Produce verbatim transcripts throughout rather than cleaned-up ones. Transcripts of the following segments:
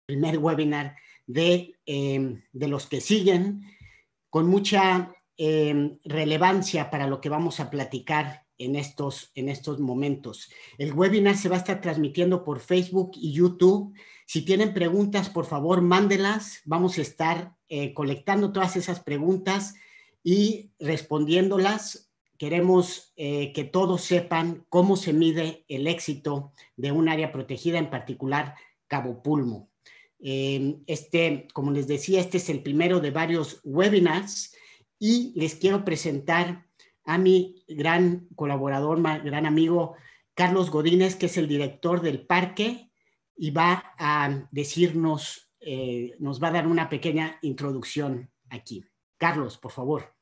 primer webinar de, eh, de los que siguen, con mucha eh, relevancia para lo que vamos a platicar en estos, en estos momentos. El webinar se va a estar transmitiendo por Facebook y YouTube. Si tienen preguntas, por favor, mándelas. Vamos a estar eh, colectando todas esas preguntas y respondiéndolas. Queremos eh, que todos sepan cómo se mide el éxito de un área protegida, en particular Cabo Pulmo. Eh, este, como les decía, este es el primero de varios webinars y les quiero presentar a mi gran colaborador, gran amigo Carlos Godínez, que es el director del parque y va a decirnos, eh, nos va a dar una pequeña introducción aquí. Carlos, por favor.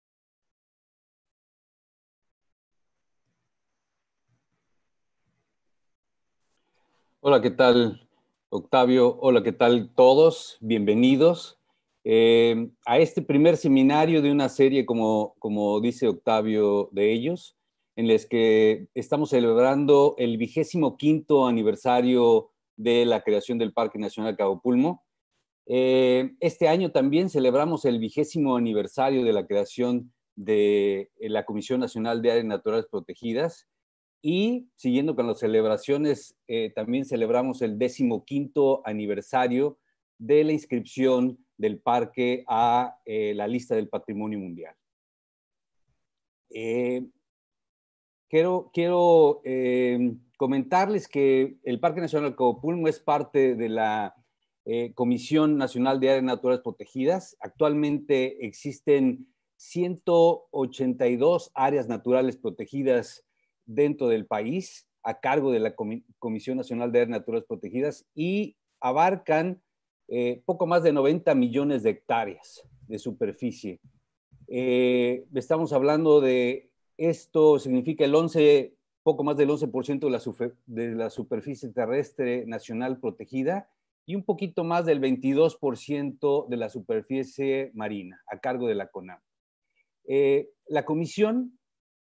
Hola, ¿qué tal, Octavio? Hola, ¿qué tal todos? Bienvenidos eh, a este primer seminario de una serie, como, como dice Octavio, de ellos, en los que estamos celebrando el vigésimo quinto aniversario de la creación del Parque Nacional Cabo Pulmo. Eh, este año también celebramos el vigésimo aniversario de la creación de la Comisión Nacional de Áreas Naturales Protegidas. Y siguiendo con las celebraciones, eh, también celebramos el decimoquinto aniversario de la inscripción del parque a eh, la lista del Patrimonio Mundial. Eh, quiero quiero eh, comentarles que el Parque Nacional Cabo Pulmo es parte de la eh, Comisión Nacional de Áreas Naturales Protegidas. Actualmente existen ciento ochenta y dos áreas naturales protegidas dentro del país, a cargo de la Comisión Nacional de Áreas Naturales Protegidas, y abarcan eh, poco más de noventa millones de hectáreas de superficie. Eh, estamos hablando de esto, significa el once, poco más del once por ciento de la, super, de la superficie terrestre nacional protegida y un poquito más del veintidós por ciento de la superficie marina, a cargo de la CONAM. Eh, la comisión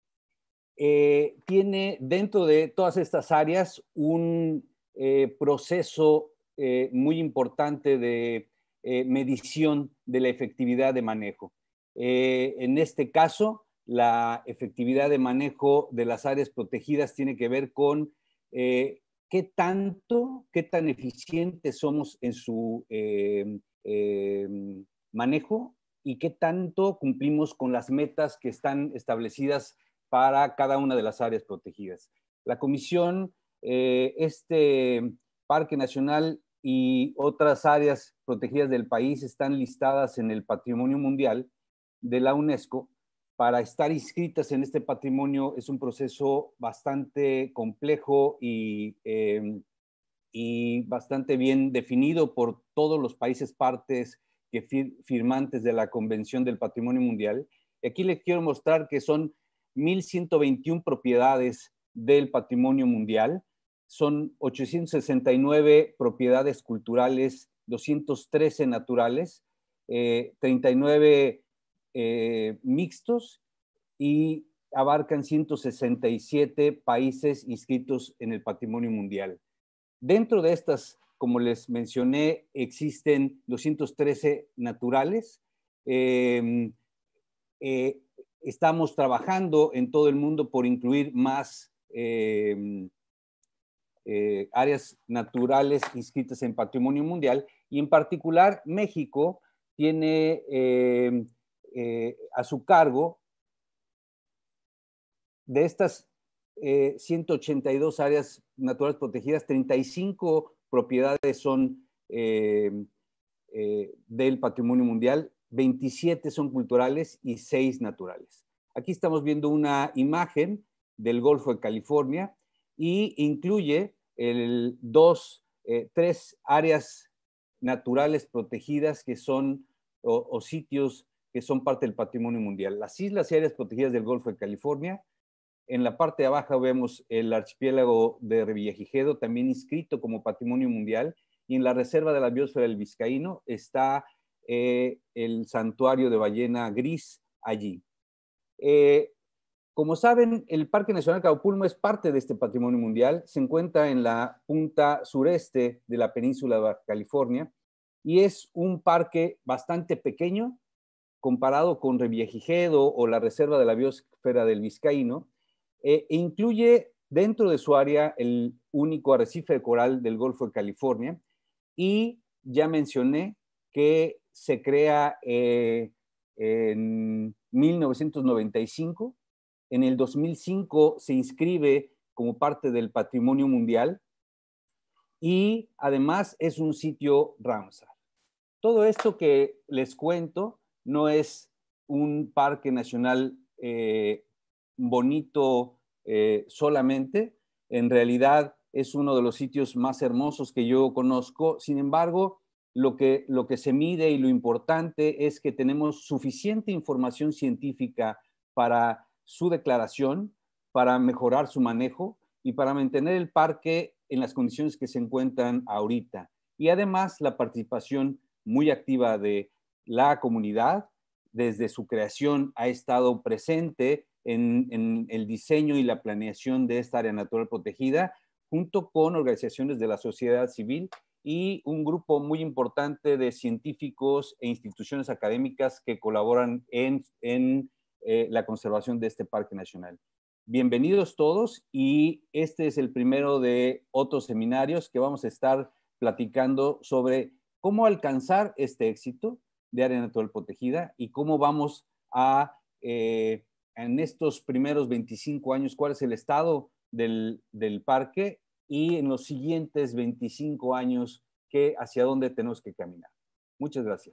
Eh, tiene dentro de todas estas áreas un eh, proceso eh, muy importante de eh, medición de la efectividad de manejo. Eh, en este caso, la efectividad de manejo de las áreas protegidas tiene que ver con eh, qué tanto, qué tan eficientes somos en su eh, eh, manejo y qué tanto cumplimos con las metas que están establecidas para cada una de las áreas protegidas. La Comisión, eh, este Parque Nacional y otras áreas protegidas del país están listadas en el Patrimonio Mundial de la UNESCO. Para estar inscritas en este patrimonio es un proceso bastante complejo y, eh, y bastante bien definido por todos los países partes que fir firmantes de la Convención del Patrimonio Mundial. Y aquí les quiero mostrar que son mil ciento veintiuna propiedades del patrimonio mundial, son ochocientas sesenta y nueve propiedades culturales, doscientos trece naturales, eh, treinta y nueve eh, mixtos y abarcan ciento sesenta y siete países inscritos en el patrimonio mundial. Dentro de estas, como les mencioné, existen doscientos trece naturales. Eh, eh, Estamos trabajando en todo el mundo por incluir más eh, eh, áreas naturales inscritas en Patrimonio Mundial y en particular México tiene eh, eh, a su cargo de estas eh, ciento ochenta y dos áreas naturales protegidas, treinta y cinco propiedades son eh, eh, del Patrimonio Mundial, veintisiete son culturales y seis naturales. Aquí estamos viendo una imagen del Golfo de California y incluye el, dos, eh, tres áreas naturales protegidas que son, o, o sitios que son parte del Patrimonio Mundial. Las islas y áreas protegidas del Golfo de California. En la parte de abajo vemos el archipiélago de Revillagigedo, también inscrito como Patrimonio Mundial, y en la Reserva de la Biosfera del Vizcaíno está eh, el santuario de ballena gris allí. Eh, Como saben, el Parque Nacional Cabo Pulmo es parte de este patrimonio mundial, se encuentra en la punta sureste de la península de Baja California y es un parque bastante pequeño comparado con Revillagigedo o la Reserva de la Biosfera del Vizcaíno, eh, e incluye dentro de su área el único arrecife de coral del Golfo de California, y ya mencioné que se crea eh, en mil novecientos noventa y cinco. En el dos mil cinco se inscribe como parte del Patrimonio Mundial y además es un sitio Ramsar. Todo esto que les cuento no es un parque nacional eh, bonito eh, solamente, en realidad es uno de los sitios más hermosos que yo conozco. Sin embargo, lo que, lo que se mide y lo importante es que tenemos suficiente información científica para su declaración, para mejorar su manejo y para mantener el parque en las condiciones que se encuentran ahorita. Y además la participación muy activa de la comunidad, desde su creación ha estado presente en, en el diseño y la planeación de esta área natural protegida, junto con organizaciones de la sociedad civil y un grupo muy importante de científicos e instituciones académicas que colaboran en, en eh, la conservación de este parque nacional. Bienvenidos todos, y este es el primero de otros seminarios que vamos a estar platicando sobre cómo alcanzar este éxito de área natural protegida y cómo vamos a, eh, en estos primeros veinticinco años, cuál es el estado del, del parque, y en los siguientes veinticinco años, que, hacia dónde tenemos que caminar. Muchas gracias.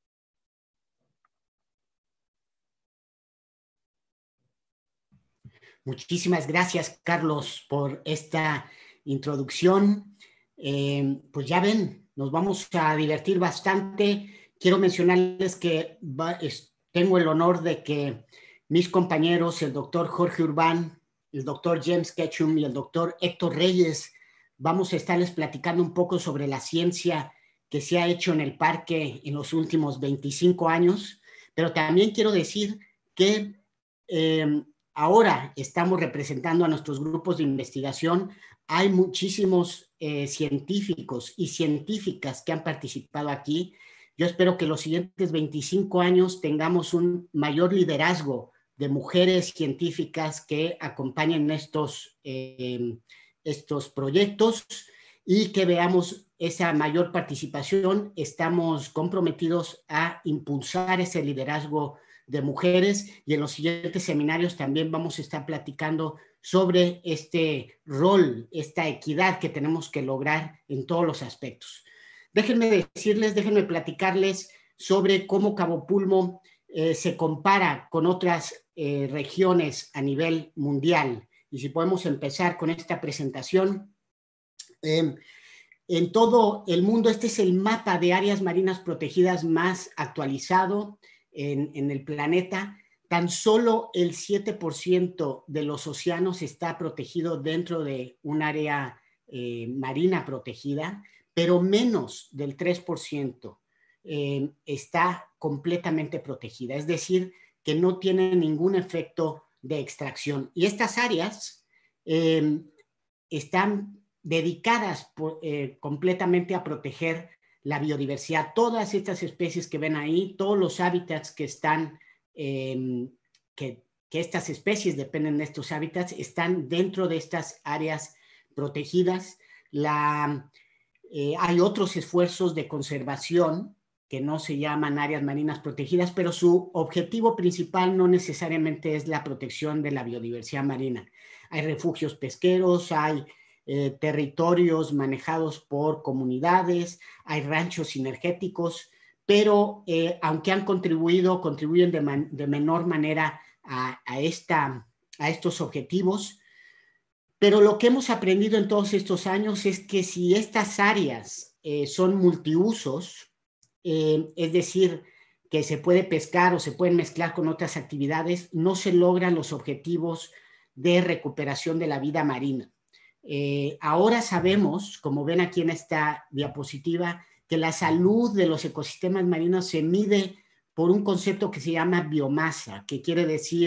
Muchísimas gracias, Carlos, por esta introducción. Eh, pues ya ven, nos vamos a divertir bastante. Quiero mencionarles que va, es, tengo el honor de que mis compañeros, el doctor Jorge Urbán, el doctor James Ketchum y el doctor Héctor Reyes, vamos a estarles platicando un poco sobre la ciencia que se ha hecho en el parque en los últimos veinticinco años, pero también quiero decir que eh, ahora estamos representando a nuestros grupos de investigación. Hay muchísimos eh, científicos y científicas que han participado aquí. Yo espero que los siguientes veinticinco años tengamos un mayor liderazgo de mujeres científicas que acompañen estos, eh, estos proyectos, y que veamos esa mayor participación. Estamos comprometidos a impulsar ese liderazgo de mujeres, y en los siguientes seminarios también vamos a estar platicando sobre este rol, esta equidad que tenemos que lograr en todos los aspectos. Déjenme decirles, déjenme platicarles sobre cómo Cabo Pulmo eh, se compara con otras eh, regiones a nivel mundial. Y si podemos empezar con esta presentación. Eh, en todo el mundo, este es el mapa de áreas marinas protegidas más actualizado en, en el planeta. Tan solo el siete por ciento de los océanos está protegido dentro de un área eh, marina protegida, pero menos del tres por ciento eh, está completamente protegida. Es decir, que no tiene ningún efecto de extracción. Y estas áreas eh, están dedicadas por, eh, completamente a proteger la biodiversidad. Todas estas especies que ven ahí, todos los hábitats que están, eh, que, que estas especies dependen de estos hábitats, están dentro de estas áreas protegidas. La, eh, hay otros esfuerzos de conservación que no se llaman áreas marinas protegidas, pero su objetivo principal no necesariamente es la protección de la biodiversidad marina. Hay refugios pesqueros, hay eh, territorios manejados por comunidades, hay ranchos sinergéticos, pero eh, aunque han contribuido, contribuyen de, man, de menor manera a, a, esta, a estos objetivos. Pero lo que hemos aprendido en todos estos años es que si estas áreas eh, son multiusos, eh, es decir, que se puede pescar o se pueden mezclar con otras actividades, no se logran los objetivos de recuperación de la vida marina. Eh, ahora sabemos, como ven aquí en esta diapositiva, que la salud de los ecosistemas marinos se mide por un concepto que se llama biomasa, que quiere decir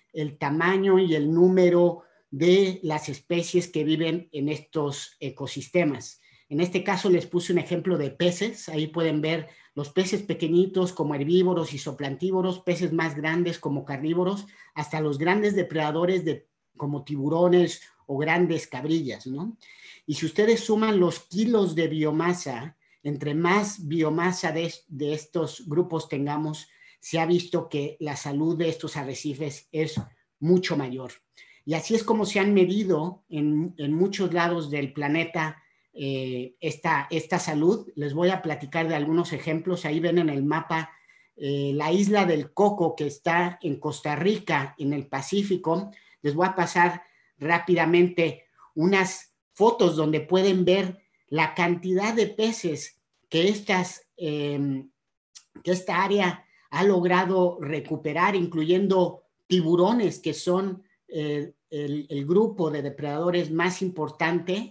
el tamaño y el número de las especies que viven en estos ecosistemas. En este caso les puse un ejemplo de peces. Ahí pueden ver los peces pequeñitos como herbívoros y zooplanctívoros, peces más grandes como carnívoros, hasta los grandes depredadores de, como tiburones o grandes cabrillas, ¿no? Y si ustedes suman los kilos de biomasa, entre más biomasa de, de estos grupos tengamos, se ha visto que la salud de estos arrecifes es mucho mayor. Y así es como se han medido en, en muchos lados del planeta eh, esta, esta salud. Les voy a platicar de algunos ejemplos. Ahí ven en el mapa eh, la isla del Coco, que está en Costa Rica, en el Pacífico. Les voy a pasar rápidamente unas fotos donde pueden ver la cantidad de peces que, estas, eh, que esta área ha logrado recuperar, incluyendo tiburones, que son eh, el, el grupo de depredadores más importante.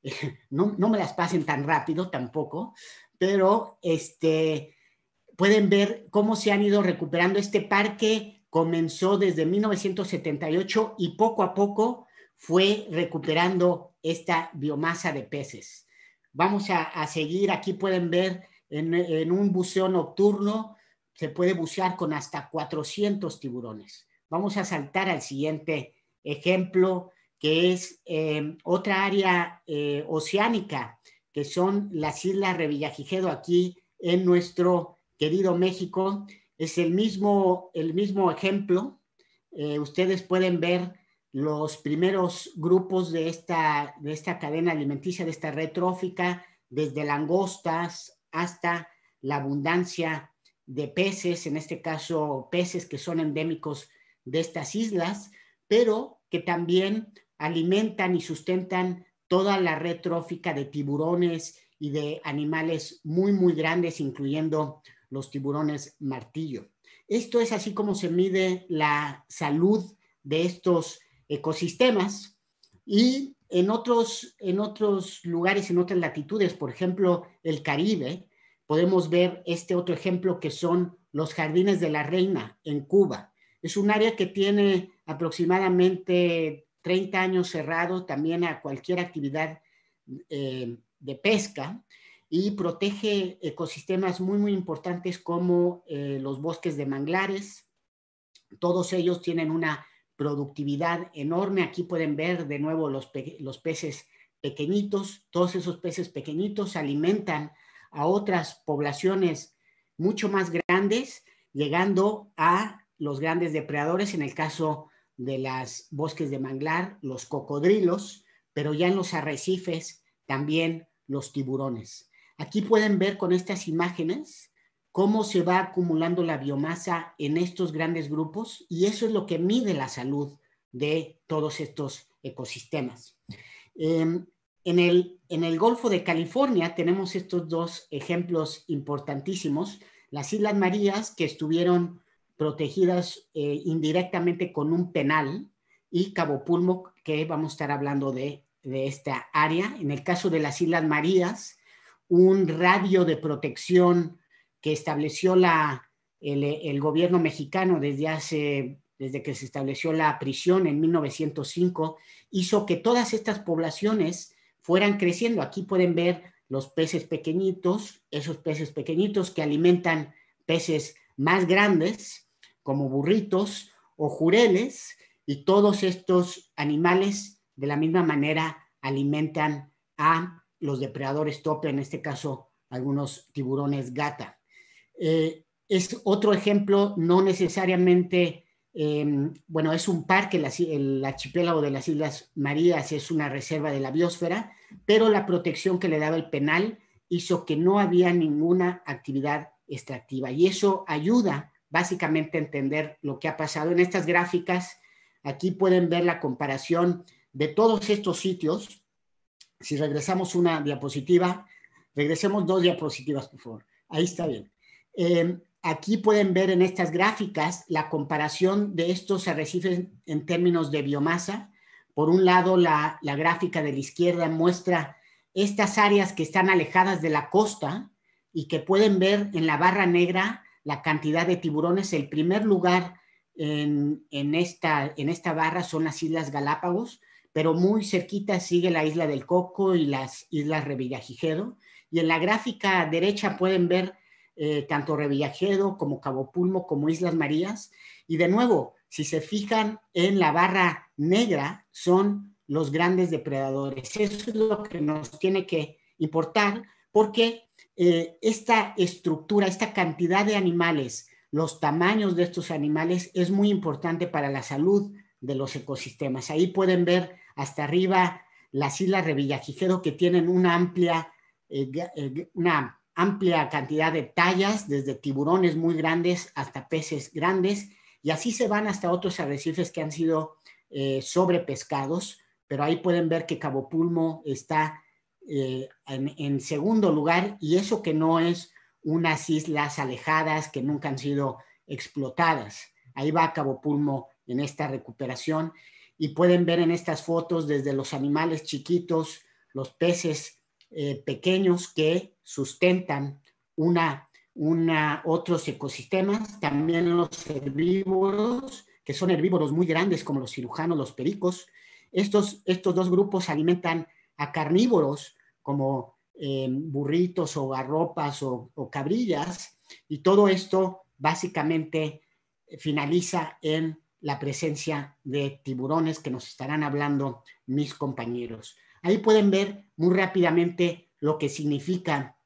No, no me las pasen tan rápido tampoco, pero este, pueden ver cómo se han ido recuperando. Este parque comenzó desde mil novecientos setenta y ocho y poco a poco fue recuperando esta biomasa de peces. Vamos a, a seguir. Aquí pueden ver en, en un buceo nocturno se puede bucear con hasta cuatrocientos tiburones. Vamos a saltar al siguiente ejemplo, que es eh, otra área eh, oceánica, que son las Islas Revillagigedo, aquí en nuestro querido México. Es el mismo, el mismo ejemplo. Eh, ustedes pueden ver los primeros grupos de esta, de esta cadena alimenticia, de esta red trófica, desde langostas hasta la abundancia de peces, en este caso peces que son endémicos de estas islas, pero que también alimentan y sustentan toda la red trófica de tiburones y de animales muy, muy grandes, incluyendo los tiburones martillo. Esto es así como se mide la salud de estos ecosistemas. Y en otros, en otros lugares, en otras latitudes, por ejemplo, el Caribe, podemos ver este otro ejemplo que son los Jardines de la Reina en Cuba. Es un área que tiene aproximadamente treinta años cerrado también a cualquier actividad eh, de pesca y protege ecosistemas muy, muy importantes como eh, los bosques de manglares. Todos ellos tienen una productividad enorme. Aquí pueden ver de nuevo los, pe los peces pequeñitos. Todos esos peces pequeñitos alimentan a otras poblaciones mucho más grandes, llegando a los grandes depredadores, en el caso de los bosques de manglar, los cocodrilos, pero ya en los arrecifes también los tiburones. Aquí pueden ver con estas imágenes cómo se va acumulando la biomasa en estos grandes grupos, y eso es lo que mide la salud de todos estos ecosistemas. Eh, en, el, en el Golfo de California tenemos estos dos ejemplos importantísimos, las Islas Marías, que estuvieron protegidas eh, indirectamente con un penal, y Cabo Pulmo, que vamos a estar hablando de, de esta área. En el caso de las Islas Marías, un radio de protección que estableció la, el, el gobierno mexicano desde hace, desde que se estableció la prisión en mil novecientos cinco, hizo que todas estas poblaciones fueran creciendo. Aquí pueden ver los peces pequeñitos, esos peces pequeñitos que alimentan peces más grandes, como burritos o jureles, y todos estos animales de la misma manera alimentan a los depredadores tope, en este caso algunos tiburones gata. Eh, es otro ejemplo, no necesariamente, eh, bueno, es un parque, la, el archipiélago de las Islas Marías es una reserva de la biosfera, pero la protección que le daba el penal hizo que no había ninguna actividad extractiva, y eso ayuda básicamente a entender lo que ha pasado. En estas gráficas, aquí pueden ver la comparación de todos estos sitios. Si regresamos una diapositiva, regresemos dos diapositivas, por favor. Ahí está bien. Eh, aquí pueden ver en estas gráficas la comparación de estos arrecifes en términos de biomasa. Por un lado, la, la gráfica de la izquierda muestra estas áreas que están alejadas de la costa y que pueden ver en la barra negra la cantidad de tiburones. El primer lugar en, en, esta, en esta barra son las Islas Galápagos, pero muy cerquita sigue la Isla del Coco y las Islas Revillagigedo. Y en la gráfica derecha pueden ver eh, tanto Revillagigedo como Cabo Pulmo como Islas Marías. Y de nuevo, si se fijan en la barra negra, son los grandes depredadores. Eso es lo que nos tiene que importar, porque eh, esta estructura, esta cantidad de animales, los tamaños de estos animales es muy importante para la salud de los ecosistemas. Ahí pueden ver hasta arriba las Islas Revillagigedo, que tienen una amplia, eh, eh, una amplia cantidad de tallas, desde tiburones muy grandes hasta peces grandes, y así se van hasta otros arrecifes que han sido eh, sobrepescados, pero ahí pueden ver que Cabo Pulmo está eh, en, en segundo lugar, y eso que no es unas islas alejadas que nunca han sido explotadas. Ahí va Cabo Pulmo en esta recuperación, y pueden ver en estas fotos desde los animales chiquitos, los peces eh, pequeños que sustentan una, una, otros ecosistemas, también los herbívoros, que son herbívoros muy grandes como los cirujanos, los pericos. Estos, estos dos grupos alimentan a carnívoros como eh, burritos o garropas o, o cabrillas, y todo esto básicamente finaliza en la presencia de tiburones, que nos estarán hablando mis compañeros. Ahí pueden ver muy rápidamente lo que significa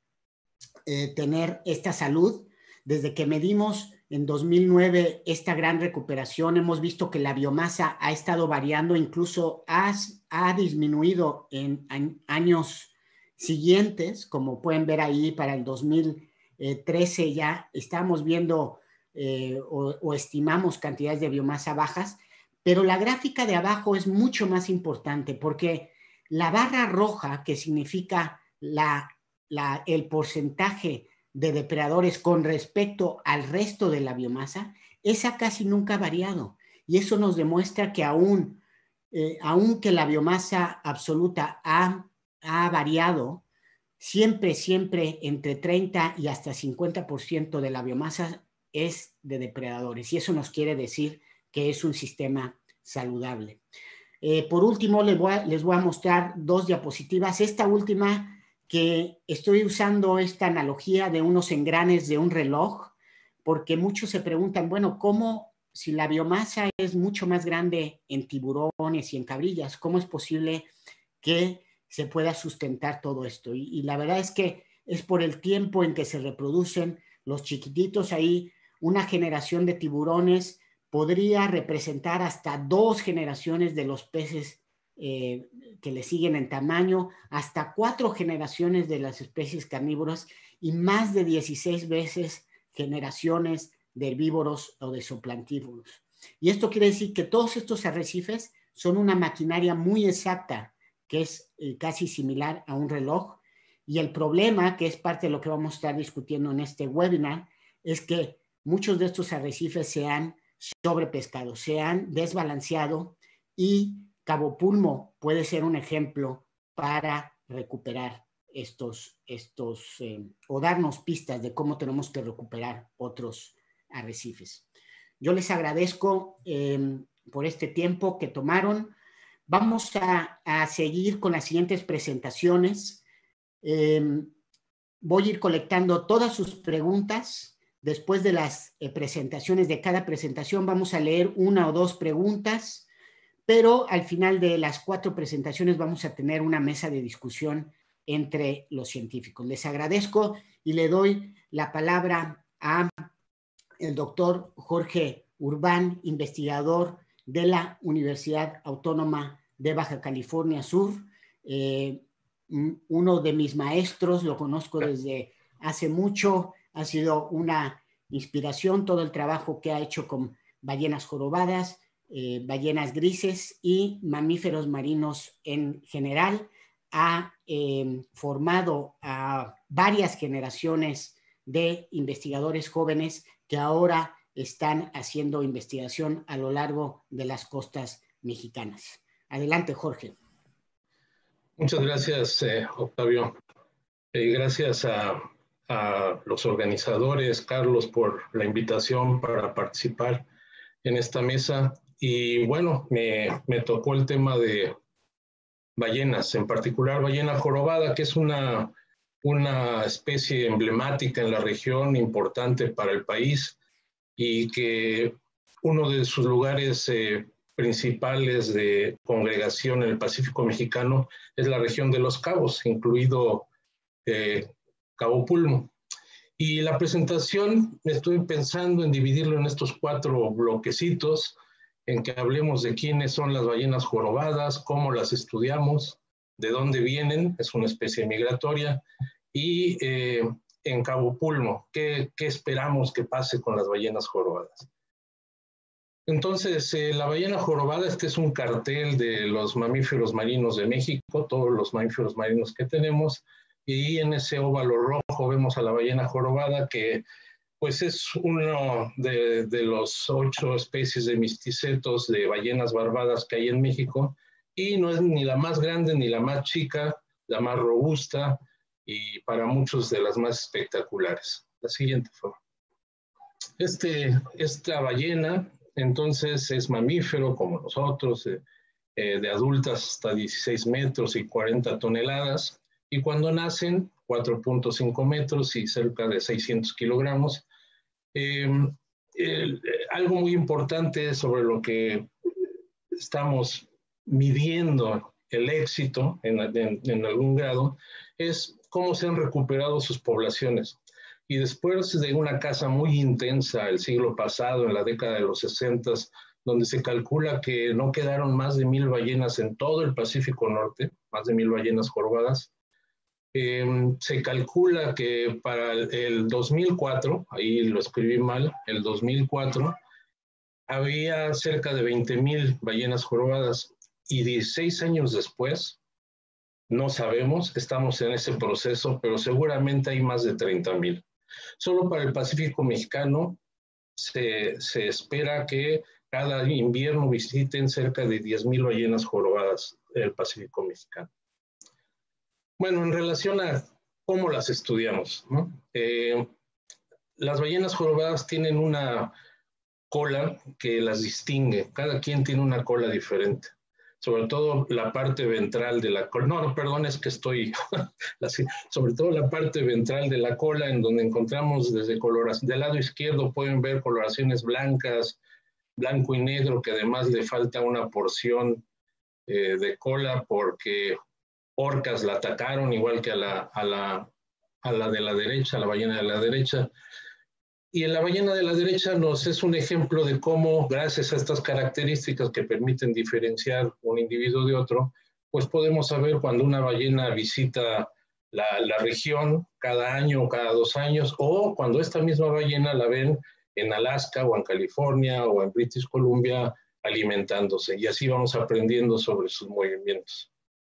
eh, tener esta salud. Desde que medimos en dos mil nueve esta gran recuperación, hemos visto que la biomasa ha estado variando, incluso ha, ha disminuido en, en años siguientes, como pueden ver ahí para el dos mil trece ya estamos viendo eh, o, o estimamos cantidades de biomasa bajas, pero la gráfica de abajo es mucho más importante, porque la barra roja, que significa la, la, el porcentaje de depredadores con respecto al resto de la biomasa, esa casi nunca ha variado, y eso nos demuestra que aún, eh, aunque la biomasa absoluta ha, ha variado, siempre, siempre entre treinta y hasta cincuenta por ciento de la biomasa es de depredadores, y eso nos quiere decir que es un sistema saludable. Eh, por último, les voy, a, les voy a mostrar dos diapositivas. Esta última, que estoy usando esta analogía de unos engranes de un reloj, porque muchos se preguntan, bueno, ¿cómo, si la biomasa es mucho más grande en tiburones y en cabrillas, cómo es posible que se pueda sustentar todo esto? Y, y la verdad es que es por el tiempo en que se reproducen los chiquititos. Ahí una generación de tiburones podría representar hasta dos generaciones de los peces eh, que le siguen en tamaño, hasta cuatro generaciones de las especies carnívoras, y más de dieciséis veces generaciones de herbívoros o de zooplantívoros. Y esto quiere decir que todos estos arrecifes son una maquinaria muy exacta, que es eh, casi similar a un reloj. Y el problema, que es parte de lo que vamos a estar discutiendo en este webinar, es que muchos de estos arrecifes se han sobrepescado, se han desbalanceado, y Cabo Pulmo puede ser un ejemplo para recuperar estos, estos eh, o darnos pistas de cómo tenemos que recuperar otros arrecifes. Yo les agradezco eh, por este tiempo que tomaron. Vamos a, a seguir con las siguientes presentaciones. Eh, voy a ir colectando todas sus preguntas. Después de las eh, presentaciones de cada presentación, vamos a leer una o dos preguntas, pero al final de las cuatro presentaciones vamos a tener una mesa de discusión entre los científicos. Les agradezco y le doy la palabra a el doctor Jorge Urbán, investigador de la Universidad Autónoma de Baja California Sur. Eh, uno de mis maestros, lo conozco desde hace mucho, ha sido una inspiración todo el trabajo que ha hecho con ballenas jorobadas, eh, ballenas grises y mamíferos marinos en general. Ha eh, formado a varias generaciones de investigadores jóvenes que ahora están haciendo investigación a lo largo de las costas mexicanas. Adelante, Jorge. Muchas gracias, eh, Octavio. Eh, gracias a, a los organizadores, Carlos, por la invitación para participar en esta mesa. Y bueno, me, me tocó el tema de ballenas, en particular ballena jorobada, que es una, una especie emblemática en la región, importante para el país, y que uno de sus lugares eh, principales de congregación en el Pacífico mexicano es la región de Los Cabos, incluido eh, Cabo Pulmo. Y la presentación, estoy pensando en dividirlo en estos cuatro bloquecitos, en que hablemos de quiénes son las ballenas jorobadas, cómo las estudiamos, de dónde vienen, es una especie migratoria, y eh, en Cabo Pulmo, ¿qué, qué esperamos que pase con las ballenas jorobadas? Entonces, eh, la ballena jorobada, este es un cartel de los mamíferos marinos de México, todos los mamíferos marinos que tenemos, y en ese óvalo rojo vemos a la ballena jorobada, que pues es uno de, de los ocho especies de misticetos de ballenas barbadas que hay en México, y no es ni la más grande ni la más chica, la más robusta, y para muchos de las más espectaculares. La siguiente foto. Este, esta ballena, entonces, es mamífero como nosotros, eh, eh, de adultas hasta dieciséis metros y cuarenta toneladas, y cuando nacen, cuatro punto cinco metros y cerca de seiscientos kilogramos. Eh, eh, algo muy importante sobre lo que estamos midiendo el éxito en, en, en algún grado es cómo se han recuperado sus poblaciones. Y después de una caza muy intensa el siglo pasado, en la década de los sesentas, donde se calcula que no quedaron más de mil ballenas en todo el Pacífico Norte, más de mil ballenas jorobadas, eh, se calcula que para el dos mil cuatro, ahí lo escribí mal, el dos mil cuatro, había cerca de veinte mil ballenas jorobadas, y dieciséis años después, no sabemos, estamos en ese proceso, pero seguramente hay más de treinta mil. Solo para el Pacífico mexicano se, se espera que cada invierno visiten cerca de diez mil ballenas jorobadas el Pacífico mexicano. Bueno, en relación a cómo las estudiamos, ¿no? Eh, las ballenas jorobadas tienen una cola que las distingue, cada quien tiene una cola diferente, sobre todo la parte ventral de la cola, no, no, perdón, es que estoy, sobre todo la parte ventral de la cola, en donde encontramos desde coloración, del lado izquierdo pueden ver coloraciones blancas, blanco y negro, que además le falta una porción eh, de cola porque orcas la atacaron, igual que a la, a, la, a la de la derecha, a la ballena de la derecha. Y en la ballena de la derecha nos es un ejemplo de cómo, gracias a estas características que permiten diferenciar un individuo de otro, pues podemos saber cuando una ballena visita la, la región cada año o cada dos años, o cuando esta misma ballena la ven en Alaska o en California o en British Columbia alimentándose. Y así vamos aprendiendo sobre sus movimientos.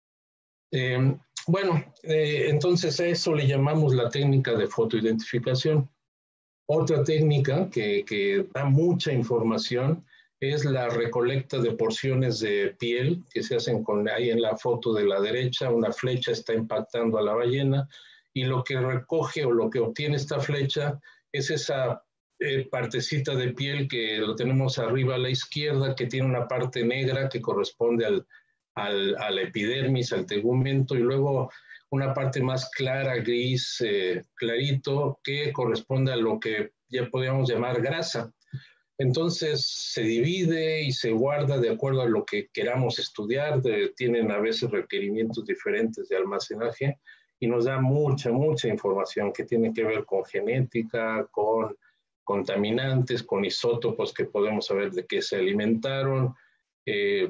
Eh, bueno, eh, entonces a eso le llamamos la técnica de fotoidentificación. Otra técnica que, que da mucha información es la recolecta de porciones de piel que se hacen con, ahí en la foto de la derecha, una flecha está impactando a la ballena, y lo que recoge o lo que obtiene esta flecha es esa eh, partecita de piel que lo tenemos arriba a la izquierda, que tiene una parte negra que corresponde al Al, a la epidermis, al tegumento, y luego una parte más clara, gris, eh, clarito, que corresponde a lo que ya podríamos llamar grasa. Entonces se divide y se guarda de acuerdo a lo que queramos estudiar, de, tienen a veces requerimientos diferentes de almacenaje, y nos da mucha, mucha información que tiene que ver con genética, con contaminantes, con isótopos que podemos saber de qué se alimentaron, eh,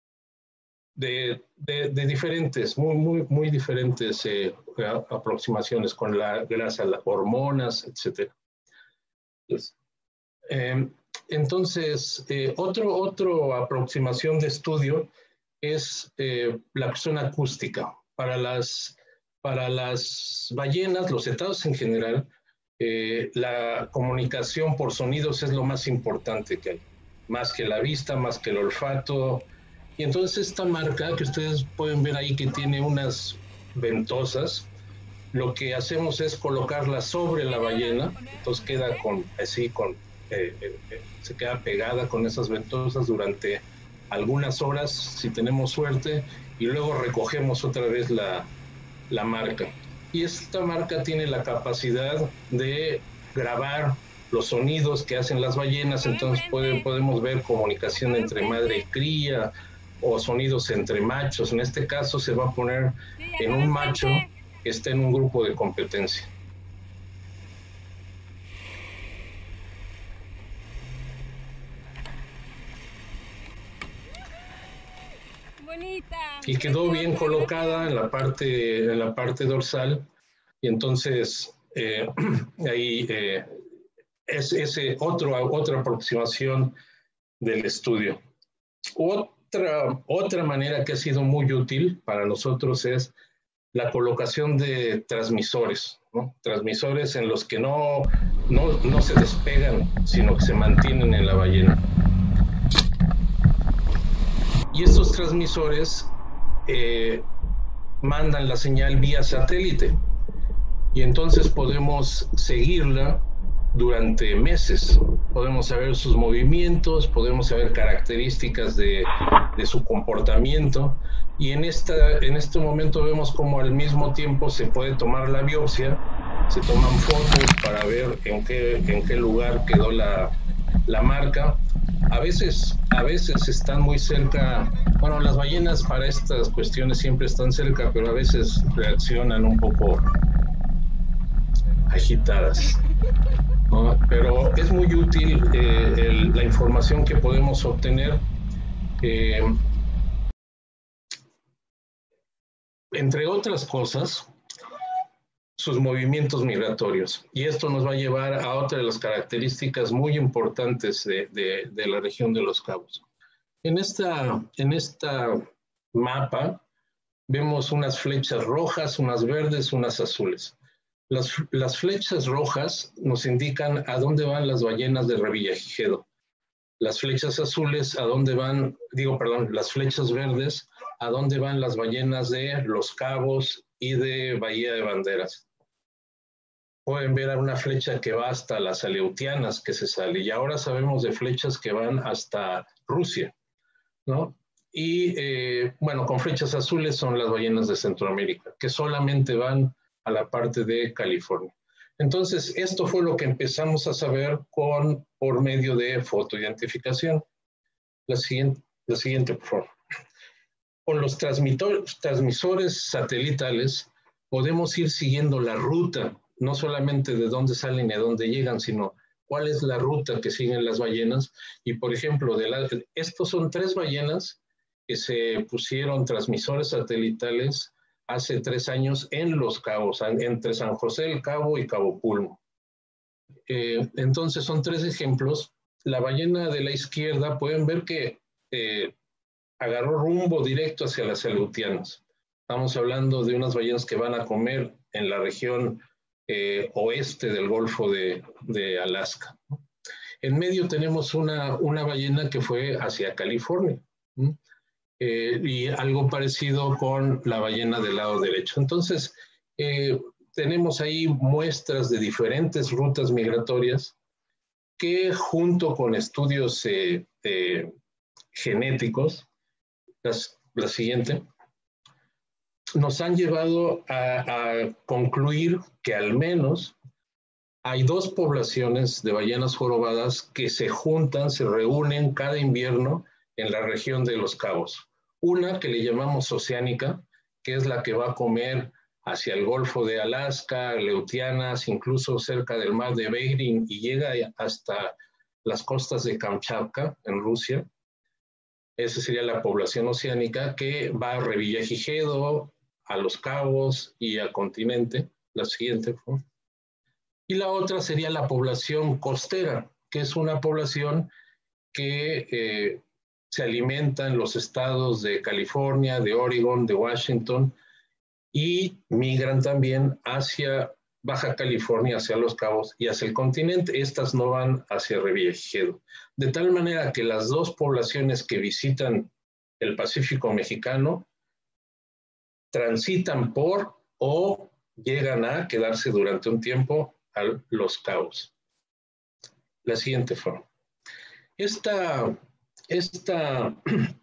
De, de, de diferentes, muy, muy, muy diferentes eh, aproximaciones con la grasa, las hormonas, etcétera. Entonces, eh, entonces eh, otro, otro aproximación de estudio es eh, la cuestión acústica. Para las, para las ballenas, los cetados en general, eh, la comunicación por sonidos es lo más importante que hay, más que la vista, más que el olfato. Y entonces esta marca que ustedes pueden ver ahí, que tiene unas ventosas, lo que hacemos es colocarla sobre la ballena, entonces queda con, así con eh, eh, se queda pegada con esas ventosas durante algunas horas, si tenemos suerte, y luego recogemos otra vez la, la marca. Y esta marca tiene la capacidad de grabar los sonidos que hacen las ballenas, entonces puede, podemos ver comunicación entre madre y cría, o sonidos entre machos. En este caso se va a poner en un macho que está en un grupo de competencia. Bonita. Y quedó bien colocada en la parte, en la parte dorsal, y entonces eh, ahí eh, es ese otro, otra aproximación del estudio. Otra, otra manera que ha sido muy útil para nosotros es la colocación de transmisores, ¿no? Transmisores en los que no, no, no se despegan, sino que se mantienen en la ballena. Y estos transmisores eh, mandan la señal vía satélite, y entonces podemos seguirla durante meses. Podemos saber sus movimientos, podemos saber características de, de su comportamiento, y en, esta, en este momento vemos cómo al mismo tiempo se puede tomar la biopsia, se toman fotos para ver en qué, en qué lugar quedó la, la marca. A veces, a veces están muy cerca, bueno, las ballenas para estas cuestiones siempre están cerca, pero a veces reaccionan un poco agitadas, ¿no? Pero es muy útil eh, el, la información que podemos obtener, eh, entre otras cosas, sus movimientos migratorios. Y esto nos va a llevar a otra de las características muy importantes de, de, de la región de Los Cabos. En esta, en esta mapa vemos unas flechas rojas, unas verdes, unas azules. Las, las flechas rojas nos indican a dónde van las ballenas de Revillagigedo. Las flechas azules, a dónde van, digo, perdón, las flechas verdes, a dónde van las ballenas de Los Cabos y de Bahía de Banderas. Pueden ver a una flecha que va hasta las Aleutianas que se sale, y ahora sabemos de flechas que van hasta Rusia, ¿no? Y eh, bueno, con flechas azules son las ballenas de Centroamérica, que solamente van a la parte de California. Entonces, esto fue lo que empezamos a saber con, por medio de fotoidentificación. La siguiente, la siguiente, por favor. Con los transmisores satelitales podemos ir siguiendo la ruta, no solamente de dónde salen y a dónde llegan, sino cuál es la ruta que siguen las ballenas. Y, por ejemplo, de la, estos son tres ballenas que se pusieron transmisores satelitales hace tres años en Los Cabos, entre San José del Cabo y Cabo Pulmo. Eh, entonces son tres ejemplos. La ballena de la izquierda, pueden ver que eh, agarró rumbo directo hacia las Aleutianas. Estamos hablando de unas ballenas que van a comer en la región eh, oeste del Golfo de, de Alaska. En medio tenemos una, una ballena que fue hacia California. ¿sí? Eh, y algo parecido con la ballena del lado derecho. Entonces, eh, tenemos ahí muestras de diferentes rutas migratorias que, junto con estudios eh, eh, genéticos, las, la siguiente, nos han llevado a, a concluir que al menos hay dos poblaciones de ballenas jorobadas que se juntan, se reúnen cada invierno en la región de Los Cabos. Una que le llamamos oceánica, que es la que va a comer hacia el Golfo de Alaska, Aleutianas, incluso cerca del mar de Bering, y llega hasta las costas de Kamchatka, en Rusia. Esa sería la población oceánica, que va a Revillagigedo, a Los Cabos y al continente. La siguiente, por favor. Y la otra sería la población costera, que es una población que eh, se alimenta en los estados de California, de Oregon, de Washington, y migran también hacia Baja California, hacia Los Cabos y hacia el continente. Estas no van hacia Revillagigedo. De tal manera que las dos poblaciones que visitan el Pacífico mexicano transitan por o llegan a quedarse durante un tiempo a Los Cabos. La siguiente forma. Esta, esta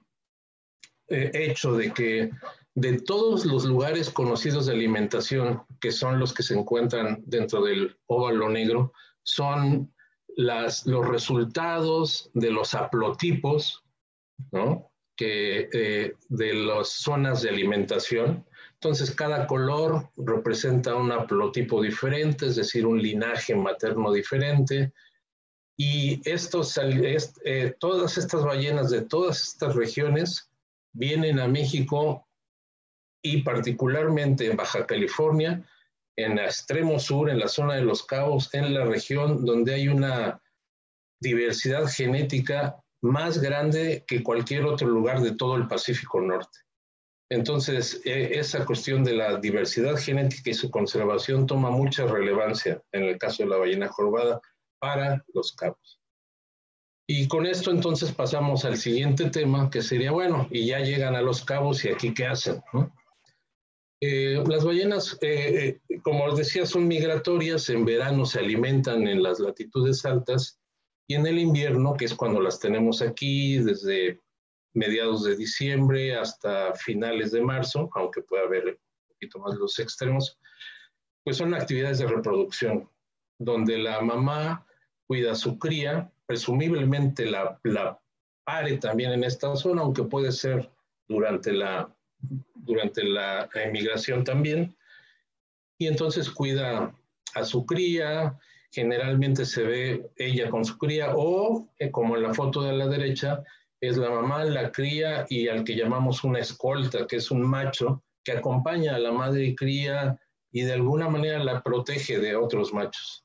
eh, hecho de que de todos los lugares conocidos de alimentación, que son los que se encuentran dentro del óvalo negro, son las, los resultados de los haplotipos, ¿no? que, eh, de las zonas de alimentación. Entonces, cada color representa un haplotipo diferente, es decir, un linaje materno diferente. Y estos, est, eh, todas estas ballenas de todas estas regiones vienen a México y particularmente en Baja California, en el extremo sur, en la zona de Los Cabos, en la región donde hay una diversidad genética más grande que cualquier otro lugar de todo el Pacífico Norte. Entonces, eh, esa cuestión de la diversidad genética y su conservación toma mucha relevancia en el caso de la ballena jorobada para Los Cabos. Y con esto entonces pasamos al siguiente tema, que sería, bueno, y ya llegan a Los Cabos, ¿y aquí qué hacen? ¿No? Eh, las ballenas, eh, como les decía, son migratorias, en verano se alimentan en las latitudes altas, y en el invierno, que es cuando las tenemos aquí, desde mediados de diciembre hasta finales de marzo, aunque pueda haber un poquito más los extremos, pues son actividades de reproducción, donde la mamá cuida a su cría, presumiblemente la, la pare también en esta zona, aunque puede ser durante la, durante la emigración también, y entonces cuida a su cría. Generalmente se ve ella con su cría o, eh, como en la foto de la derecha, es la mamá, la cría y al que llamamos una escolta, que es un macho que acompaña a la madre y cría y de alguna manera la protege de otros machos.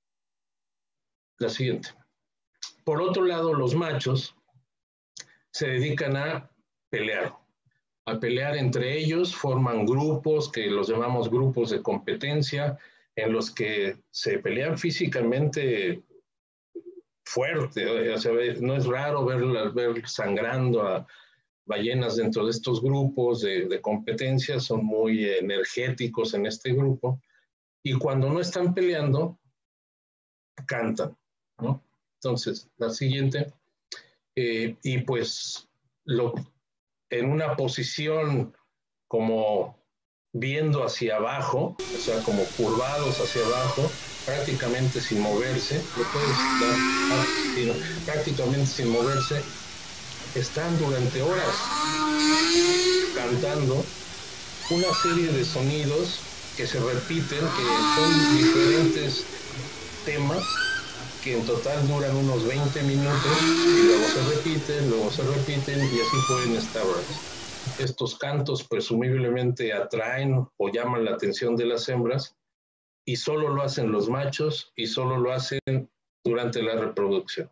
La siguiente. Por otro lado, los machos se dedican a pelear, a pelear entre ellos, forman grupos que los llamamos grupos de competencia, en los que se pelean físicamente fuerte. O sea, no es raro ver, ver sangrando a ballenas dentro de estos grupos de, de competencia, son muy energéticos en este grupo, y cuando no están peleando, cantan, ¿no? Entonces, la siguiente, eh, y pues lo, en una posición como viendo hacia abajo, o sea, como curvados hacia abajo, prácticamente sin moverse, lo puedes dar, ah, sí, no, prácticamente sin moverse, están durante horas cantando una serie de sonidos que se repiten, que son diferentes temas, que en total duran unos veinte minutos, y luego se repiten, luego se repiten, y así pueden estar horas. Estos cantos presumiblemente atraen o llaman la atención de las hembras, y solo lo hacen los machos, y solo lo hacen durante la reproducción.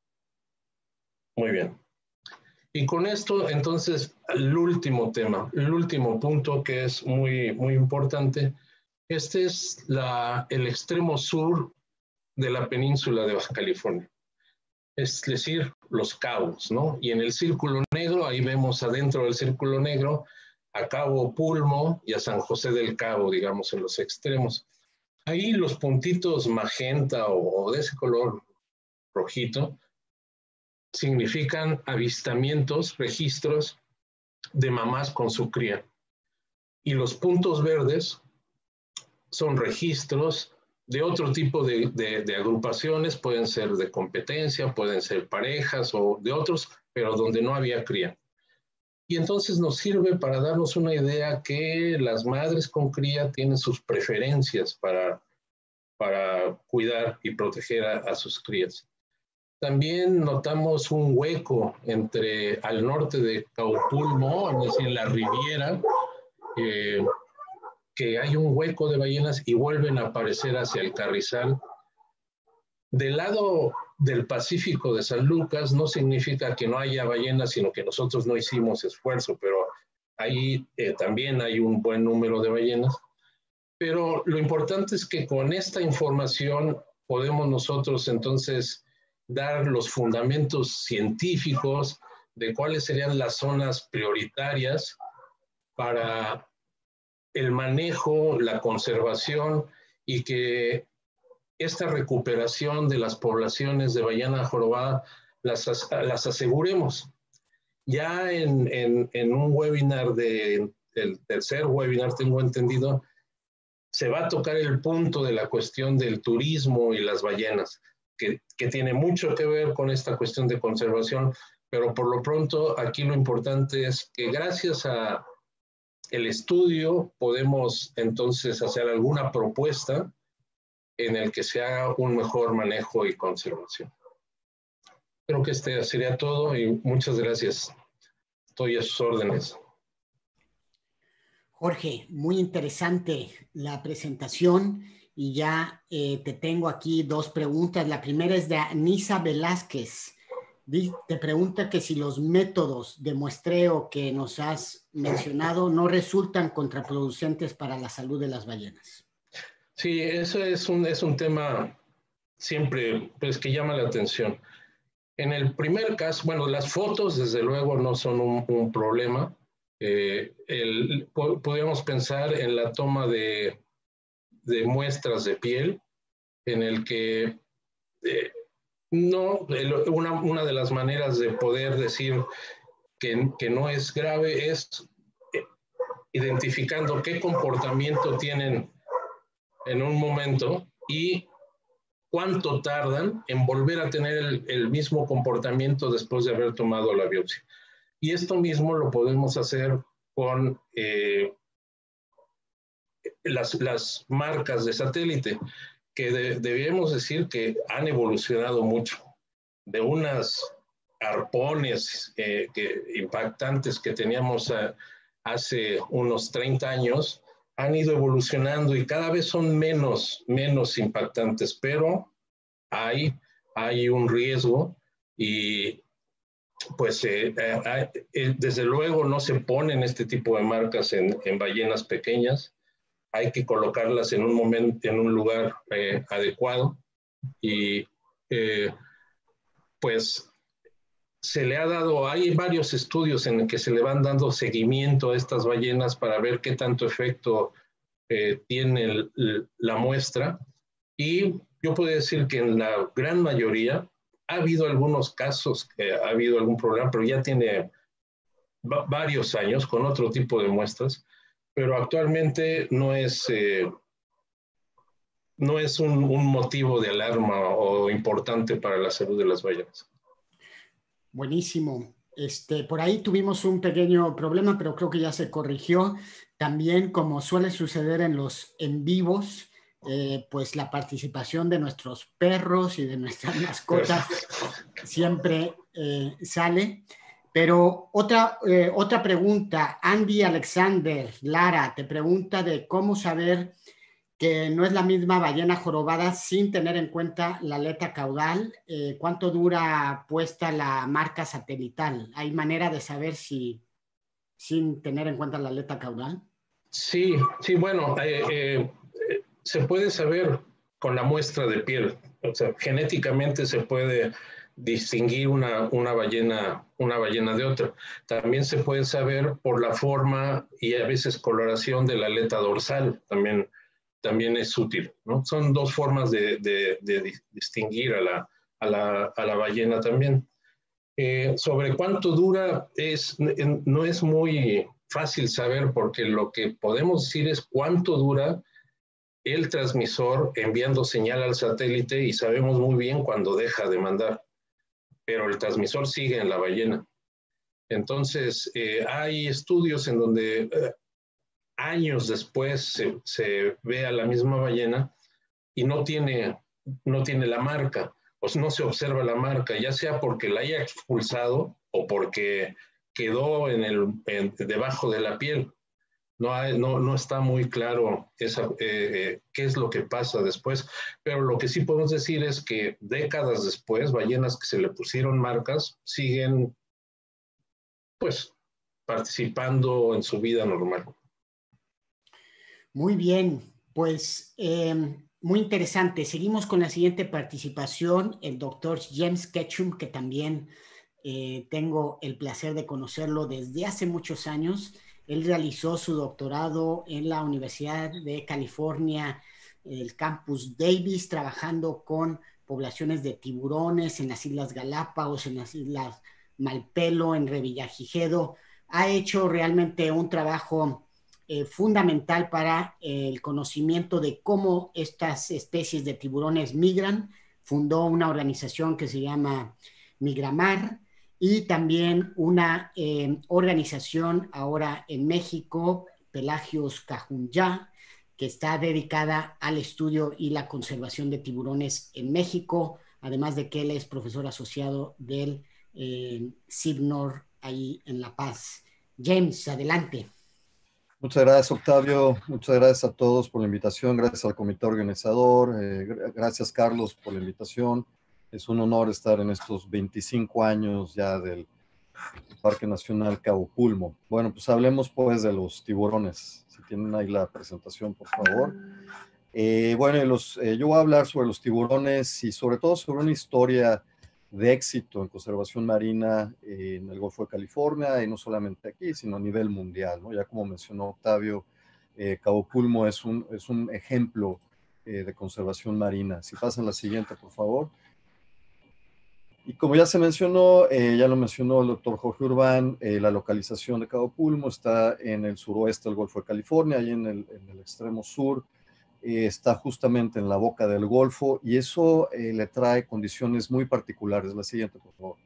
Muy bien. Y con esto, entonces, el último tema, el último punto que es muy, muy importante, este es la, el extremo sur de la península de Baja California, es decir, Los Cabos, ¿no? Y en el círculo negro, ahí vemos adentro del círculo negro a Cabo Pulmo y a San José del Cabo, digamos, en los extremos. Ahí los puntitos magenta o, o de ese color rojito significan avistamientos, registros de mamás con su cría. Y los puntos verdes son registros de otro tipo de, de, de agrupaciones, pueden ser de competencia, pueden ser parejas o de otros, pero donde no había cría. Y entonces nos sirve para darnos una idea que las madres con cría tienen sus preferencias para, para cuidar y proteger a, a sus crías. También notamos un hueco entre al norte de Cabo Pulmo, es decir, la Riviera, eh, que hay un hueco de ballenas y vuelven a aparecer hacia el Carrizal. Del lado del Pacífico de San Lucas no significa que no haya ballenas, sino que nosotros no hicimos esfuerzo, pero ahí eh, también hay un buen número de ballenas. Pero lo importante es que con esta información podemos nosotros entonces dar los fundamentos científicos de cuáles serían las zonas prioritarias para el manejo, la conservación, y que esta recuperación de las poblaciones de ballena jorobada las, las aseguremos. Ya en, en, en un webinar, de, el tercer webinar tengo entendido, se va a tocar el punto de la cuestión del turismo y las ballenas, que, que tiene mucho que ver con esta cuestión de conservación, pero por lo pronto aquí lo importante es que gracias a el estudio podemos entonces hacer alguna propuesta en el que se haga un mejor manejo y conservación. Creo que este sería todo y muchas gracias. Estoy a sus órdenes. Jorge, muy interesante la presentación y ya eh, te tengo aquí dos preguntas. La primera es de Anisa Velázquez. Te pregunta que si los métodos de muestreo que nos has mencionado no resultan contraproducentes para la salud de las ballenas. Sí, eso es un, es un tema siempre pues, que llama la atención. En el primer caso, bueno, las fotos desde luego no son un, un problema. Eh, el, podríamos pensar en la toma de, de muestras de piel, en el que eh, no, el, una, una de las maneras de poder decir que, que no es grave es eh, identificando qué comportamiento tienen en un momento y cuánto tardan en volver a tener el, el mismo comportamiento después de haber tomado la biopsia. Y esto mismo lo podemos hacer con eh, las, las marcas de satélite, que de, debemos decir que han evolucionado mucho. De unas arpones eh, que, impactantes que teníamos a, hace unos treinta años, han ido evolucionando y cada vez son menos, menos impactantes, pero hay, hay un riesgo y pues eh, eh, eh, desde luego no se ponen este tipo de marcas en, en ballenas pequeñas, hay que colocarlas en un momento, en un lugar eh, adecuado y eh, pues se le ha dado, hay varios estudios en el que se le van dando seguimiento a estas ballenas para ver qué tanto efecto eh, tiene el, la muestra y yo puedo decir que en la gran mayoría ha habido algunos casos que ha habido algún problema, pero ya tiene varios años con otro tipo de muestras, pero actualmente no es, eh, no es un, un motivo de alarma o importante para la salud de las ballenas. Buenísimo. Este, por ahí tuvimos un pequeño problema, pero creo que ya se corrigió. También, como suele suceder en los en vivos, eh, pues la participación de nuestros perros y de nuestras mascotas siempre eh, sale. Pero otra, eh, otra pregunta, Andy Alexander Lara te pregunta de cómo saber que no es la misma ballena jorobada sin tener en cuenta la aleta caudal. Eh, ¿Cuánto dura puesta la marca satelital? ¿Hay manera de saber si sin tener en cuenta la aleta caudal? Sí, sí, bueno, eh, eh, se puede saber con la muestra de piel. O sea, genéticamente se puede distinguir una, una, ballena, una ballena de otra. También se puede saber por la forma y a veces coloración de la aleta dorsal. También también es útil, ¿no? Son dos formas de, de, de distinguir a la, a, la, a la ballena también. Eh, sobre cuánto dura, es, no es muy fácil saber porque lo que podemos decir es cuánto dura el transmisor enviando señal al satélite y sabemos muy bien cuándo deja de mandar, pero el transmisor sigue en la ballena. Entonces, eh, hay estudios en donde eh, años después se, se ve a la misma ballena y no tiene, no tiene la marca, o no se observa la marca, ya sea porque la haya expulsado o porque quedó en el, en, debajo de la piel. No, hay, no, no está muy claro esa, eh, qué es lo que pasa después, pero lo que sí podemos decir es que décadas después, ballenas que se le pusieron marcas siguen pues participando en su vida normal. Muy bien, pues eh, muy interesante. Seguimos con la siguiente participación, el doctor James Ketchum, que también eh, tengo el placer de conocerlo desde hace muchos años. Él realizó su doctorado en la Universidad de California el Campus Davis, trabajando con poblaciones de tiburones en las Islas Galápagos, en las Islas Malpelo, en Revillagigedo. Ha hecho realmente un trabajo eh, fundamental para eh, el conocimiento de cómo estas especies de tiburones migran. Fundó una organización que se llama Migramar y también una eh, organización ahora en México, Pelagios Cajunyá, que está dedicada al estudio y la conservación de tiburones en México, además de que él es profesor asociado del eh, CIBNOR ahí en La Paz. James, adelante. Muchas gracias, Octavio. Muchas gracias a todos por la invitación. Gracias al comité organizador. Eh, gracias, Carlos, por la invitación. Es un honor estar en estos veinticinco años ya del Parque Nacional Cabo Pulmo. Bueno, pues hablemos pues de los tiburones. Si tienen ahí la presentación, por favor. Eh, bueno, los, eh, yo voy a hablar sobre los tiburones y sobre todo sobre una historia de éxito en conservación marina eh, en el Golfo de California, y no solamente aquí, sino a nivel mundial, ¿no? Ya como mencionó Octavio, eh, Cabo Pulmo es un, es un ejemplo eh, de conservación marina. Si pasan la siguiente, por favor. Y como ya se mencionó, eh, ya lo mencionó el doctor Jorge Urbán, eh, la localización de Cabo Pulmo está en el suroeste del Golfo de California, ahí en el, en el extremo sur. Eh, está justamente en la boca del Golfo, y eso eh, le trae condiciones muy particulares. La siguiente, por favor.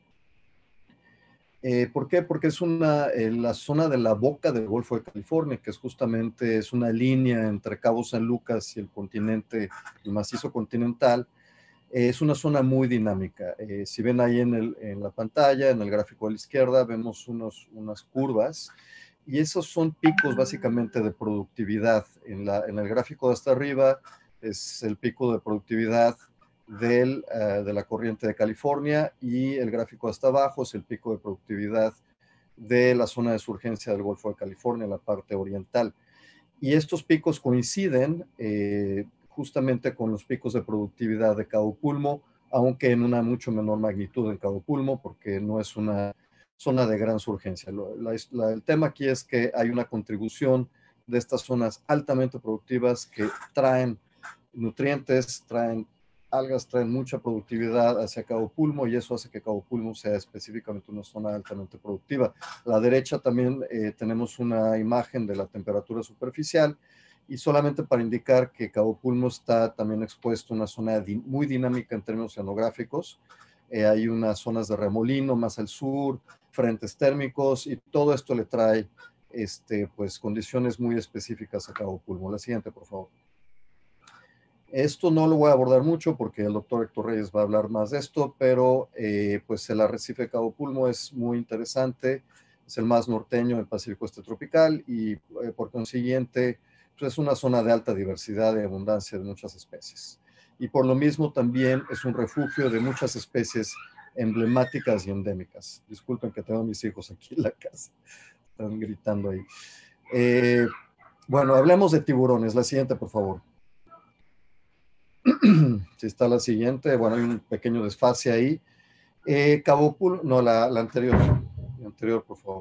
Eh, ¿Por qué? Porque es una, eh, la zona de la boca del Golfo de California, que es justamente es una línea entre Cabo San Lucas y el continente, el macizo continental. Eh, es una zona muy dinámica. Eh, si ven ahí en, el, en la pantalla, en el gráfico de la izquierda, vemos unos, unas curvas, y esos son picos básicamente de productividad. En, la, en el gráfico de hasta arriba es el pico de productividad del, uh, de la corriente de California, y el gráfico hasta abajo es el pico de productividad de la zona de surgencia del Golfo de California, la parte oriental. Y estos picos coinciden eh, justamente con los picos de productividad de Cabo Pulmo, aunque en una mucho menor magnitud en Cabo Pulmo, porque no es una zona de gran surgencia. La, la, el tema aquí es que hay una contribución de estas zonas altamente productivas que traen nutrientes, traen algas, traen mucha productividad hacia Cabo Pulmo, y eso hace que Cabo Pulmo sea específicamente una zona altamente productiva. A la derecha también eh, tenemos una imagen de la temperatura superficial, y solamente para indicar que Cabo Pulmo está también expuesto a una zona di muy dinámica en términos oceanográficos. Eh, hay unas zonas de remolino más al sur, frentes térmicos, y todo esto le trae este, pues, condiciones muy específicas a Cabo Pulmo. La siguiente, por favor. Esto no lo voy a abordar mucho porque el doctor Héctor Reyes va a hablar más de esto, pero eh, pues el arrecife de Cabo Pulmo es muy interesante. Es el más norteño del Pacífico Este tropical, y eh, por consiguiente pues es una zona de alta diversidad y abundancia de muchas especies. Y por lo mismo también es un refugio de muchas especies emblemáticas y endémicas. Disculpen que tengo a mis hijos aquí en la casa, están gritando ahí. Eh, bueno, hablemos de tiburones. La siguiente, por favor. Si está la siguiente, bueno, hay un pequeño desfase ahí. Eh, Cabo Pulmo, no, la, la anterior, la anterior, por favor.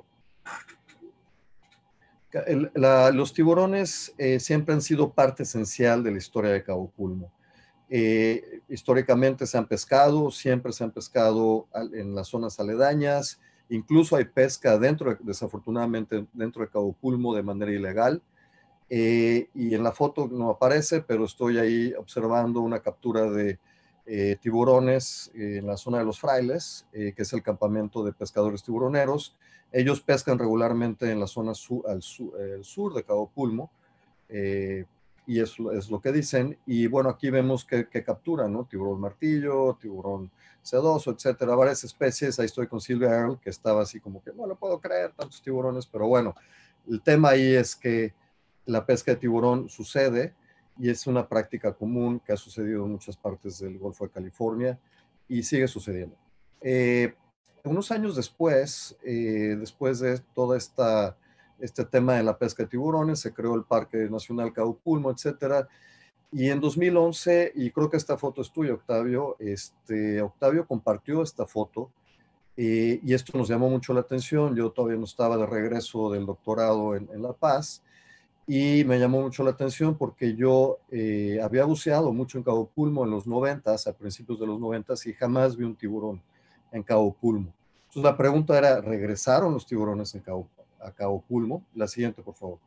El, la, los tiburones eh, siempre han sido parte esencial de la historia de Cabo Pulmo. Eh, históricamente se han pescado, siempre se han pescado en las zonas aledañas, incluso hay pesca dentro, de, desafortunadamente, dentro de Cabo Pulmo de manera ilegal. Eh, y en la foto no aparece, pero estoy ahí observando una captura de eh, tiburones eh, en la zona de Los Frailes, eh, que es el campamento de pescadores tiburoneros. Ellos pescan regularmente en la zona su, al su, el sur de Cabo Pulmo, eh, y es, es lo que dicen. Y bueno, aquí vemos que, que capturan, ¿no? Tiburón martillo, tiburón sedoso, etcétera, varias especies. Ahí estoy con Silvia Earle, que estaba así como que no lo puedo creer, tantos tiburones, pero bueno, el tema ahí es que la pesca de tiburón sucede, y es una práctica común que ha sucedido en muchas partes del Golfo de California y sigue sucediendo. Eh, unos años después, eh, después de todo esta, este tema de la pesca de tiburones, se creó el Parque Nacional Cabo Pulmo, etcétera. Y en dos mil once, y creo que esta foto es tuya, Octavio, este, Octavio compartió esta foto, eh, y esto nos llamó mucho la atención. Yo todavía no estaba de regreso del doctorado en, en La Paz, y me llamó mucho la atención porque yo eh, había buceado mucho en Cabo Pulmo en los noventas, a principios de los noventas, y jamás vi un tiburón en Cabo Pulmo. Entonces la pregunta era, ¿regresaron los tiburones en Cabo, a Cabo Pulmo? La siguiente, por favor.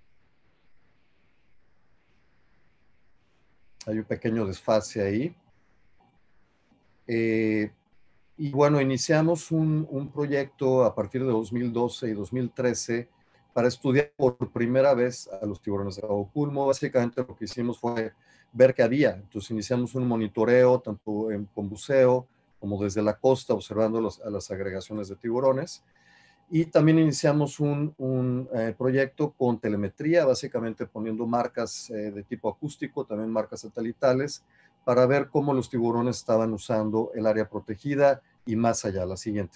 Hay un pequeño desfase ahí. Eh, y bueno, iniciamos un, un proyecto a partir de dos mil doce y dos mil trece para estudiar por primera vez a los tiburones de Cabo Pulmo. Básicamente lo que hicimos fue ver qué había. Entonces iniciamos un monitoreo, tanto en, con buceo como desde la costa, observando los, a las agregaciones de tiburones. Y también iniciamos un, un eh, proyecto con telemetría, básicamente poniendo marcas eh, de tipo acústico, también marcas satelitales, para ver cómo los tiburones estaban usando el área protegida y más allá. La siguiente.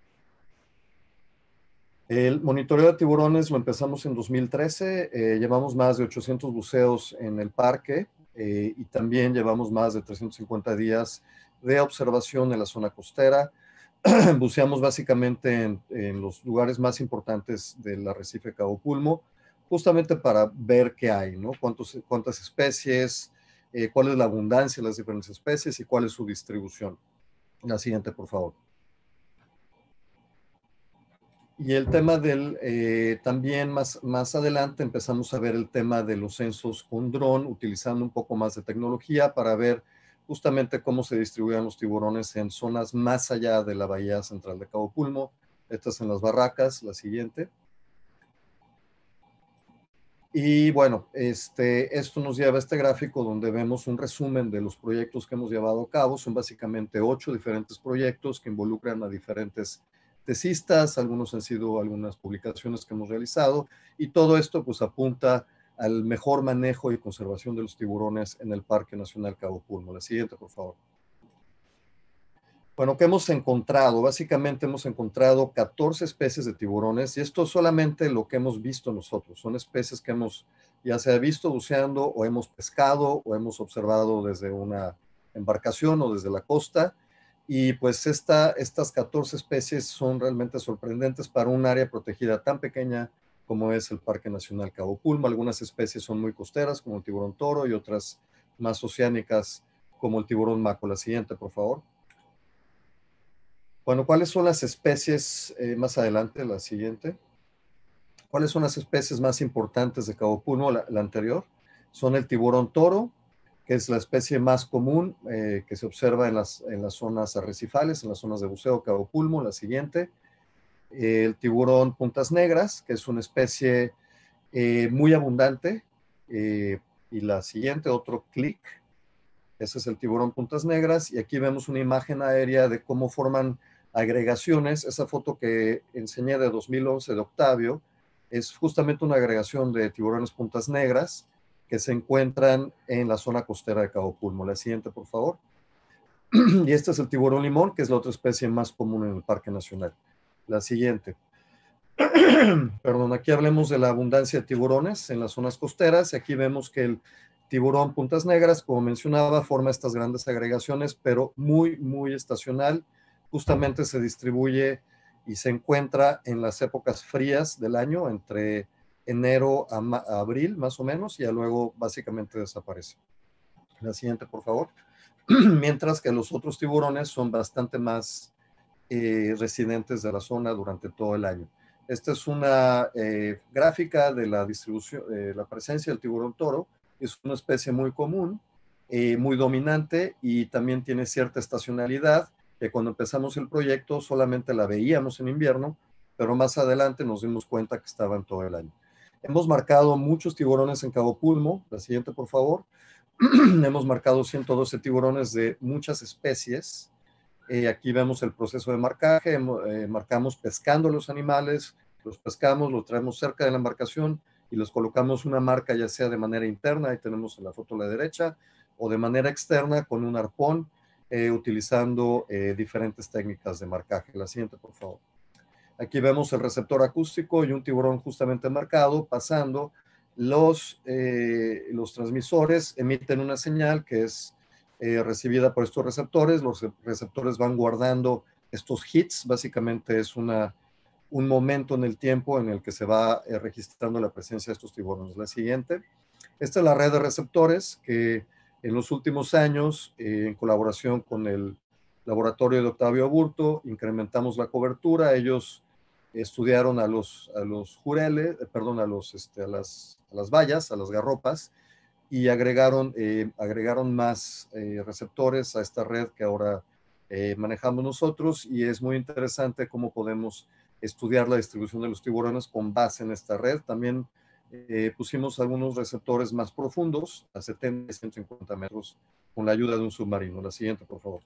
El monitoreo de tiburones lo empezamos en dos mil trece, eh, llevamos más de ochocientos buceos en el parque eh, y también llevamos más de trescientos cincuenta días de observación en la zona costera. Buceamos básicamente en, en los lugares más importantes del arrecife Cabo Pulmo, justamente para ver qué hay, ¿no? Cuántos, cuántas especies, eh, cuál es la abundancia de las diferentes especies y cuál es su distribución. La siguiente, por favor. Y el tema del, eh, también más, más adelante empezamos a ver el tema de los censos con dron, utilizando un poco más de tecnología para ver justamente cómo se distribuían los tiburones en zonas más allá de la bahía central de Cabo Pulmo. Estas en las barracas, la siguiente. Y bueno, este, esto nos lleva a este gráfico donde vemos un resumen de los proyectos que hemos llevado a cabo. Son básicamente ocho diferentes proyectos que involucran a diferentes tesistas, algunos han sido algunas publicaciones que hemos realizado, y todo esto pues apunta al mejor manejo y conservación de los tiburones en el Parque Nacional Cabo Pulmo. La siguiente, por favor. Bueno, ¿qué hemos encontrado? Básicamente hemos encontrado catorce especies de tiburones, y esto es solamente lo que hemos visto nosotros. Son especies que hemos ya sea visto buceando o hemos pescado o hemos observado desde una embarcación o desde la costa. Y pues esta, estas catorce especies son realmente sorprendentes para un área protegida tan pequeña como es el Parque Nacional Cabo Pulmo. Algunas especies son muy costeras, como el tiburón toro, y otras más oceánicas, como el tiburón maco. La siguiente, por favor. Bueno, ¿cuáles son las especies, eh, más adelante, la siguiente? ¿Cuáles son las especies más importantes de Cabo Pulmo? La, la anterior. Son el tiburón toro, que es la especie más común eh, que se observa en las, en las zonas arrecifales, en las zonas de buceo Cabo Pulmo. La siguiente, eh, el tiburón puntas negras, que es una especie eh, muy abundante. Eh, y la siguiente, otro clic. Ese es el tiburón puntas negras, y aquí vemos una imagen aérea de cómo forman agregaciones. Esa foto que enseñé de dos mil once de Octavio es justamente una agregación de tiburones puntas negras que se encuentran en la zona costera de Cabo Pulmo. La siguiente, por favor. Y este es el tiburón limón, que es la otra especie más común en el Parque Nacional. La siguiente. Perdón, aquí hablemos de la abundancia de tiburones en las zonas costeras, y aquí vemos que el tiburón puntas negras, como mencionaba, forma estas grandes agregaciones, pero muy, muy estacional. Justamente se distribuye y se encuentra en las épocas frías del año, entre enero a, a abril, más o menos, y ya luego básicamente desaparece. La siguiente, por favor. Mientras que los otros tiburones son bastante más eh, residentes de la zona durante todo el año. Esta es una eh, gráfica de la distribución, eh, la presencia del tiburón toro. Es una especie muy común, eh, muy dominante, y también tiene cierta estacionalidad, que cuando empezamos el proyecto solamente la veíamos en invierno, pero más adelante nos dimos cuenta que estaban todo el año. Hemos marcado muchos tiburones en Cabo Pulmo. La siguiente, por favor. Hemos marcado ciento doce tiburones de muchas especies. Eh, aquí vemos el proceso de marcaje. Eh, marcamos pescando los animales, los pescamos, los traemos cerca de la embarcación y les colocamos una marca, ya sea de manera interna, ahí tenemos en la foto a la derecha, o de manera externa con un arpón, eh, utilizando eh, diferentes técnicas de marcaje. La siguiente, por favor. Aquí vemos el receptor acústico y un tiburón justamente marcado, pasando. Los, eh, los transmisores emiten una señal que es eh, recibida por estos receptores. Los receptores van guardando estos hits. Básicamente es una, un momento en el tiempo en el que se va eh, registrando la presencia de estos tiburones. La siguiente. Esta es la red de receptores que en los últimos años, eh, en colaboración con el laboratorio de Octavio Aburto, incrementamos la cobertura. Ellos estudiaron a los, a los jureles, eh, perdón, a, los, este, a, las, a las vallas, a las garropas, y agregaron, eh, agregaron más eh, receptores a esta red que ahora eh, manejamos nosotros, y es muy interesante cómo podemos estudiar la distribución de los tiburones con base en esta red. También eh, pusimos algunos receptores más profundos, a setenta y ciento cincuenta metros, con la ayuda de un submarino. La siguiente, por favor.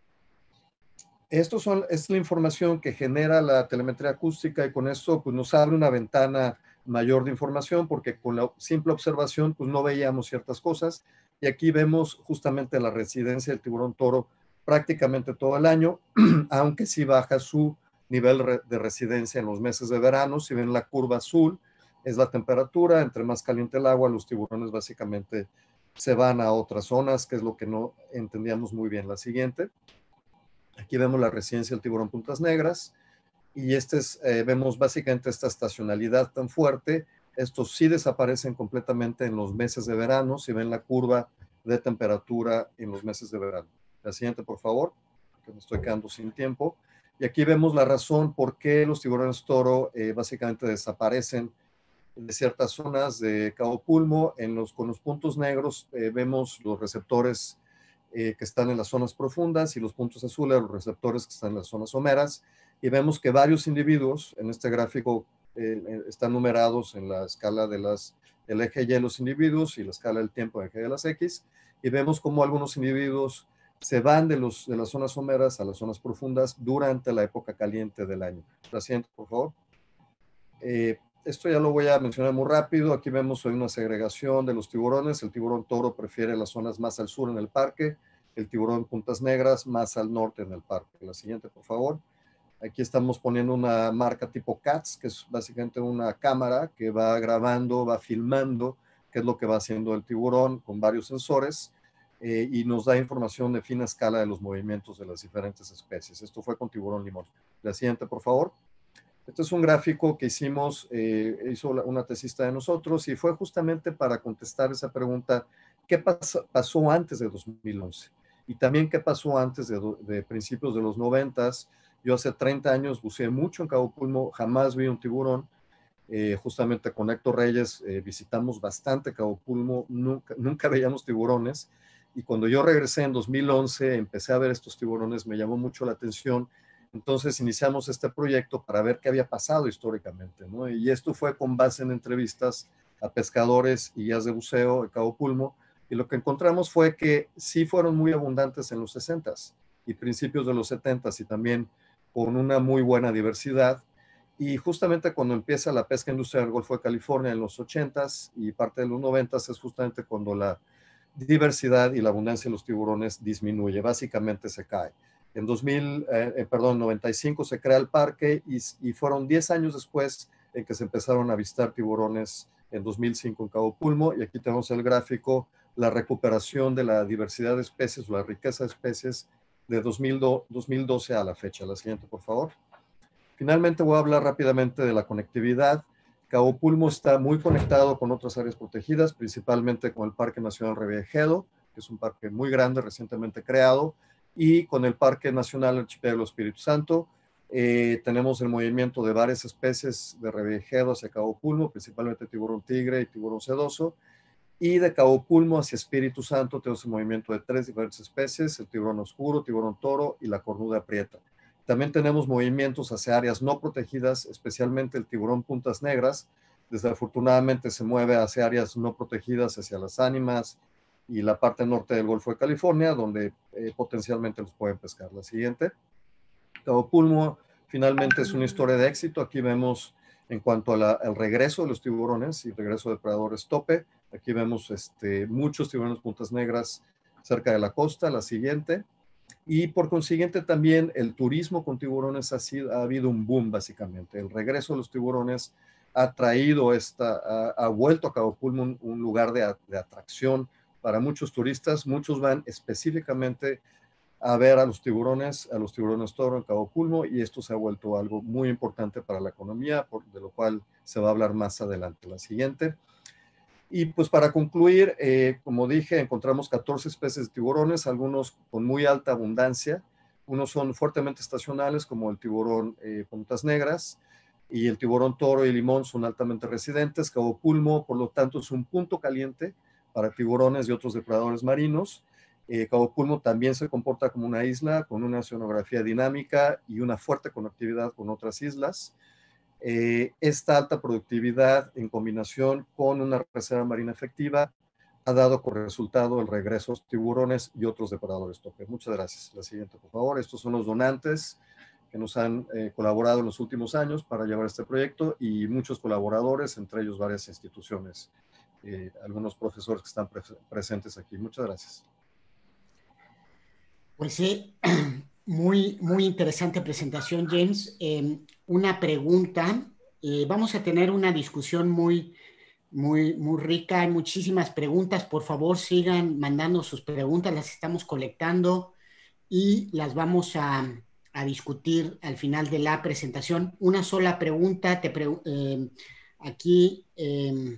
Estos son, esta es la información que genera la telemetría acústica, y con esto pues, nos abre una ventana mayor de información, porque con la simple observación pues, no veíamos ciertas cosas. Y aquí vemos justamente la residencia del tiburón toro prácticamente todo el año, aunque sí baja su nivel de residencia en los meses de verano. Si ven la curva azul, es la temperatura. Entre más caliente el agua, los tiburones básicamente se van a otras zonas, que es lo que no entendíamos muy bien. La siguiente. Aquí vemos la residencia del tiburón puntas negras, y este es, eh, vemos básicamente esta estacionalidad tan fuerte. Estos sí desaparecen completamente en los meses de verano, si ven la curva de temperatura en los meses de verano. La siguiente, por favor, que me estoy quedando sin tiempo. Y aquí vemos la razón por qué los tiburones toro eh, básicamente desaparecen de ciertas zonas de Cabo Pulmo. En los, con los puntos negros eh, vemos los receptores Eh, que están en las zonas profundas, y los puntos azules, los receptores que están en las zonas someras, y vemos que varios individuos en este gráfico eh, están numerados en la escala de las, el eje Y de los individuos y la escala del tiempo en el eje de las X, y vemos cómo algunos individuos se van de, los, de las zonas someras a las zonas profundas durante la época caliente del año. La siguiente, por favor. Eh, esto ya lo voy a mencionar muy rápido. Aquí vemos hoy una segregación de los tiburones. El tiburón toro prefiere las zonas más al sur en el parque, el tiburón puntas negras más al norte en el parque. La siguiente, por favor. Aquí estamos poniendo una marca tipo CATS, que es básicamente una cámara que va grabando, va filmando qué es lo que va haciendo el tiburón con varios sensores, eh, y nos da información de fina escala de los movimientos de las diferentes especies. Esto fue con tiburón limón. La siguiente, por favor. Este es un gráfico que hicimos, eh, hizo una tesista de nosotros, y fue justamente para contestar esa pregunta: ¿qué pasó, pasó antes de dos mil once? Y también qué pasó antes de, de principios de los noventas. Yo hace treinta años buceé mucho en Cabo Pulmo, jamás vi un tiburón. Eh, justamente con Héctor Reyes eh, visitamos bastante Cabo Pulmo, nunca, nunca veíamos tiburones, y cuando yo regresé en dos mil once empecé a ver estos tiburones, me llamó mucho la atención. Entonces iniciamos este proyecto para ver qué había pasado históricamente, ¿no? Y esto fue con base en entrevistas a pescadores y guías de buceo de Cabo Pulmo, y lo que encontramos fue que sí fueron muy abundantes en los sesentas y principios de los setentas, y también con una muy buena diversidad. Y justamente cuando empieza la pesca industrial del Golfo de California en los ochentas y parte de los noventas, es justamente cuando la diversidad y la abundancia de los tiburones disminuye, básicamente se cae. En dos mil, eh, perdón, noventa y cinco se crea el parque, y, y fueron diez años después en que se empezaron a avistar tiburones en dos mil cinco en Cabo Pulmo, y aquí tenemos el gráfico, la recuperación de la diversidad de especies, la riqueza de especies de dos mil doce a la fecha. La siguiente, por favor. Finalmente voy a hablar rápidamente de la conectividad. Cabo Pulmo está muy conectado con otras áreas protegidas, principalmente con el Parque Nacional Revillagigedo, que es un parque muy grande, recientemente creado, y con el Parque Nacional Archipiélago Espíritu Santo. Eh, tenemos el movimiento de varias especies de Revillagigedo hacia Cabo Pulmo, principalmente tiburón tigre y tiburón sedoso, y de Cabo Pulmo hacia Espíritu Santo tenemos el movimiento de tres diferentes especies: el tiburón oscuro, tiburón toro y la cornuda prieta. También tenemos movimientos hacia áreas no protegidas, especialmente el tiburón puntas negras. Desafortunadamente se mueve hacia áreas no protegidas, hacia las Ánimas y la parte norte del Golfo de California, donde eh, potencialmente los pueden pescar. La siguiente. Cabo Pulmo finalmente es una historia de éxito. Aquí vemos en cuanto a la, al regreso de los tiburones y regreso de predadores tope. Aquí vemos este, muchos tiburones puntas negras cerca de la costa. La siguiente. Y por consiguiente también el turismo con tiburones ha, sido, ha habido un boom básicamente. El regreso de los tiburones ha traído esta, ha, ha vuelto a Cabo Pulmo un, un lugar de, de atracción para muchos turistas. Muchos van específicamente a ver a los tiburones, a los tiburones toro en Cabo Pulmo, y esto se ha vuelto algo muy importante para la economía, por, de lo cual se va a hablar más adelante, la siguiente. Y pues para concluir, eh, como dije, encontramos catorce especies de tiburones, algunos con muy alta abundancia. Unos son fuertemente estacionales, como el tiburón eh, puntas negras, y el tiburón toro y limón son altamente residentes. Cabo Pulmo, por lo tanto, es un punto caliente para tiburones y otros depredadores marinos. Eh, Cabo Pulmo también se comporta como una isla con una oceanografía dinámica y una fuerte conectividad con otras islas. Eh, esta alta productividad en combinación con una reserva marina efectiva ha dado como resultado el regreso de tiburones y otros depredadores tope. Muchas gracias. La siguiente, por favor. Estos son los donantes que nos han eh, colaborado en los últimos años para llevar este proyecto, y muchos colaboradores, entre ellos varias instituciones, eh, algunos profesores que están pre presentes aquí. Muchas gracias. Pues sí, muy, muy interesante presentación, James. Eh, una pregunta, eh, vamos a tener una discusión muy, muy, muy rica, hay muchísimas preguntas. Por favor, sigan mandando sus preguntas, las estamos colectando y las vamos a, a discutir al final de la presentación. Una sola pregunta, te pre eh, aquí, eh,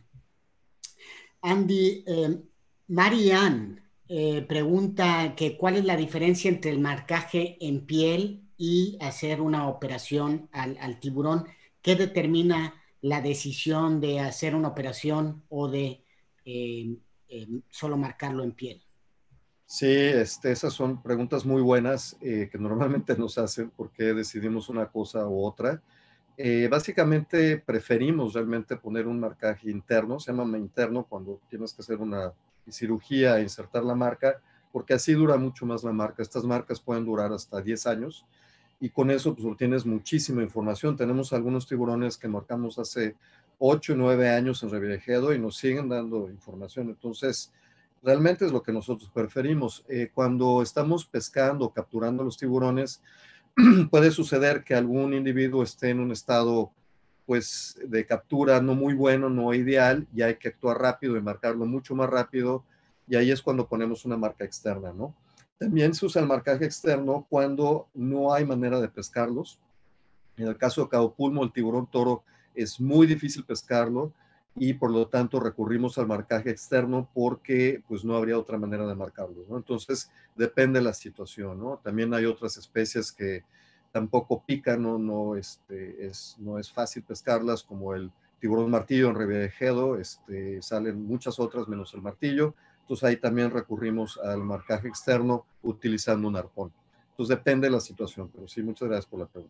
Andy, eh, Marianne, Eh, pregunta que cuál es la diferencia entre el marcaje en piel y hacer una operación al, al tiburón. ¿Qué determina la decisión de hacer una operación o de eh, eh, solo marcarlo en piel? Sí, este, esas son preguntas muy buenas eh, que normalmente nos hacen por qué decidimos una cosa u otra. Eh, básicamente preferimos realmente poner un marcaje interno, se llama interno cuando tienes que hacer una cirugía e insertar la marca, porque así dura mucho más la marca. Estas marcas pueden durar hasta diez años y con eso pues obtienes muchísima información. Tenemos algunos tiburones que marcamos hace ocho o nueve años en Revillagigedo y nos siguen dando información. Entonces, realmente es lo que nosotros preferimos. Eh, cuando estamos pescando o capturando los tiburones, puede suceder que algún individuo esté en un estado pues de captura no muy bueno, no ideal, y hay que actuar rápido y marcarlo mucho más rápido, y ahí es cuando ponemos una marca externa, ¿no? También se usa el marcaje externo cuando no hay manera de pescarlos. En el caso de Cabo Pulmo, el tiburón toro es muy difícil pescarlo y por lo tanto recurrimos al marcaje externo porque pues no habría otra manera de marcarlo, ¿no? Entonces depende de la situación, ¿no? También hay otras especies que tampoco pican, no, no, este, es, no es fácil pescarlas, como el tiburón martillo en Revillagigedo, este, salen muchas otras menos el martillo. Entonces ahí también recurrimos al marcaje externo utilizando un arpón. Entonces depende de la situación, pero sí, muchas gracias por la pregunta.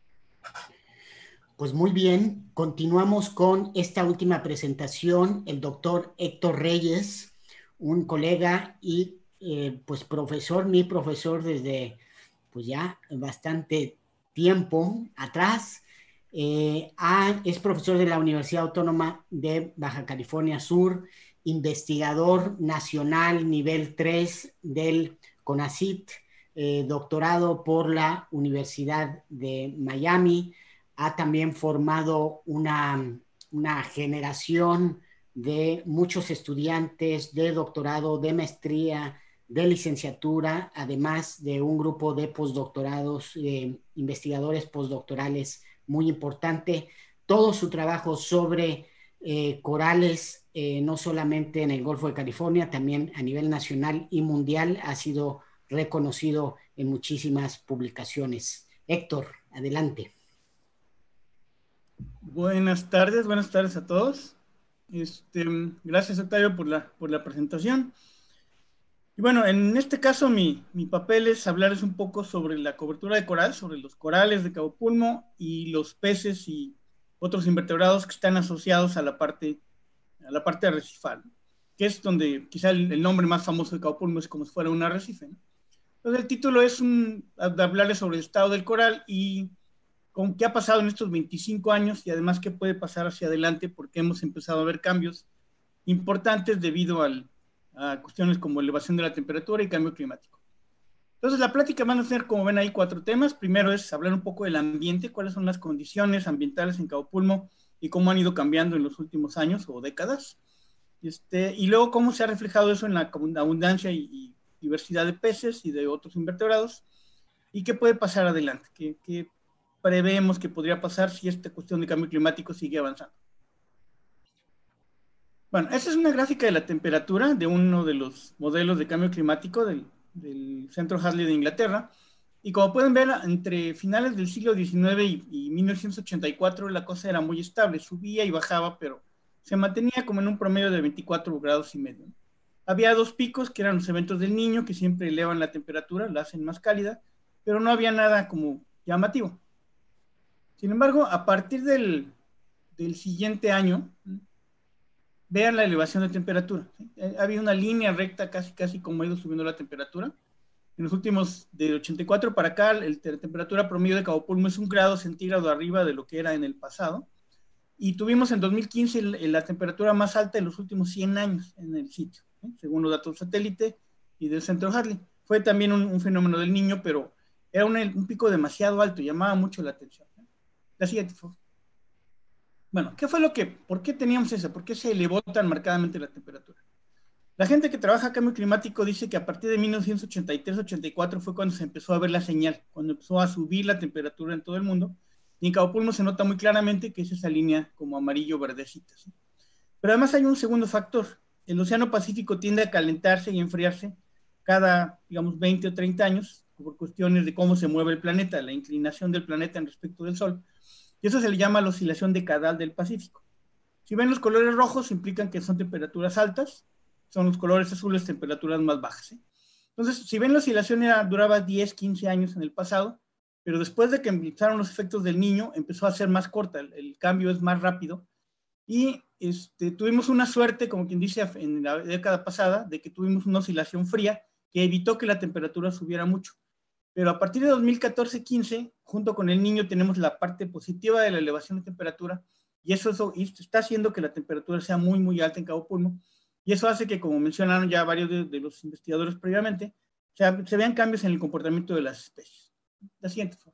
Pues muy bien, continuamos con esta última presentación, el doctor Héctor Reyes, un colega y eh, pues profesor, mi profesor desde pues ya bastante tiempo atrás. Eh, a, es profesor de la Universidad Autónoma de Baja California Sur, investigador nacional nivel tres del CONACYT, eh, doctorado por la Universidad de Miami. Ha también formado una, una generación de muchos estudiantes de doctorado, de maestría, de licenciatura, además de un grupo de postdoctorados, eh, investigadores postdoctorales muy importante. Todo su trabajo sobre eh, corales, eh, no solamente en el Golfo de California, también a nivel nacional y mundial, ha sido reconocido en muchísimas publicaciones. Héctor, adelante. Buenas tardes, buenas tardes a todos. Este, gracias, Octavio, por la, por la presentación. Y bueno, en este caso mi, mi papel es hablarles un poco sobre la cobertura de coral, sobre los corales de Cabo Pulmo y los peces y otros invertebrados que están asociados a la parte, a la parte arrecifal, que es donde quizá el, el nombre más famoso de Cabo Pulmo es como si fuera un arrecife, ¿no? Entonces el título es un, hablarles sobre el estado del coral y con qué ha pasado en estos veinticinco años y además qué puede pasar hacia adelante, porque hemos empezado a ver cambios importantes debido al, a cuestiones como elevación de la temperatura y cambio climático. Entonces la plática van a tener, como ven ahí, cuatro temas. Primero es hablar un poco del ambiente, cuáles son las condiciones ambientales en Cabo Pulmo y cómo han ido cambiando en los últimos años o décadas. Este, y luego cómo se ha reflejado eso en la abundancia y, y diversidad de peces y de otros invertebrados, y qué puede pasar adelante, qué, qué preveemos que podría pasar si esta cuestión de cambio climático sigue avanzando. Bueno, esta es una gráfica de la temperatura de uno de los modelos de cambio climático del, del Centro Hadley de Inglaterra, y como pueden ver, entre finales del siglo diecinueve y, y mil novecientos ochenta y cuatro la cosa era muy estable, subía y bajaba, pero se mantenía como en un promedio de veinticuatro grados y medio. Había dos picos, que eran los eventos del Niño, que siempre elevan la temperatura, la hacen más cálida, pero no había nada como llamativo. Sin embargo, a partir del, del siguiente año, vean la elevación de temperatura. ¿Sí? Había una línea recta casi, casi como ha ido subiendo la temperatura. En los últimos, de ochenta y cuatro para acá, el, la temperatura promedio de Cabo Pulmo es un grado centígrado arriba de lo que era en el pasado. Y tuvimos en dos mil quince el, la temperatura más alta en los últimos cien años en el sitio, ¿sí? Según los datos satélite y del Centro Hadley. Fue también un, un fenómeno del Niño, pero era un, un pico demasiado alto, llamaba mucho la atención. ¿Sí? La siguiente foto. Bueno, ¿qué fue lo que, por qué teníamos eso? ¿Por qué se elevó tan marcadamente la temperatura? La gente que trabaja cambio climático dice que a partir de mil novecientos ochenta y tres ochenta y cuatro fue cuando se empezó a ver la señal, cuando empezó a subir la temperatura en todo el mundo, y en Cabo Pulmo se nota muy claramente que es esa línea como amarillo-verdecita, ¿sí? Pero además hay un segundo factor. El Océano Pacífico tiende a calentarse y enfriarse cada, digamos, veinte o treinta años, por cuestiones de cómo se mueve el planeta, la inclinación del planeta en respecto del Sol. Y eso se le llama la oscilación decadal del Pacífico. Si ven los colores rojos, implican que son temperaturas altas, son los colores azules temperaturas más bajas. ¿eh? Entonces, si ven la oscilación era, duraba diez, quince años en el pasado, pero después de que empezaron los efectos del Niño, empezó a ser más corta, el, el cambio es más rápido, y este, tuvimos una suerte, como quien dice, en la década pasada, de que tuvimos una oscilación fría que evitó que la temperatura subiera mucho. Pero a partir de dos mil catorce quince, junto con el Niño, tenemos la parte positiva de la elevación de temperatura, y eso, eso está haciendo que la temperatura sea muy, muy alta en Cabo Pulmo, y eso hace que, como mencionaron ya varios de, de los investigadores previamente, o sea, se vean cambios en el comportamiento de las especies. La siguiente foto.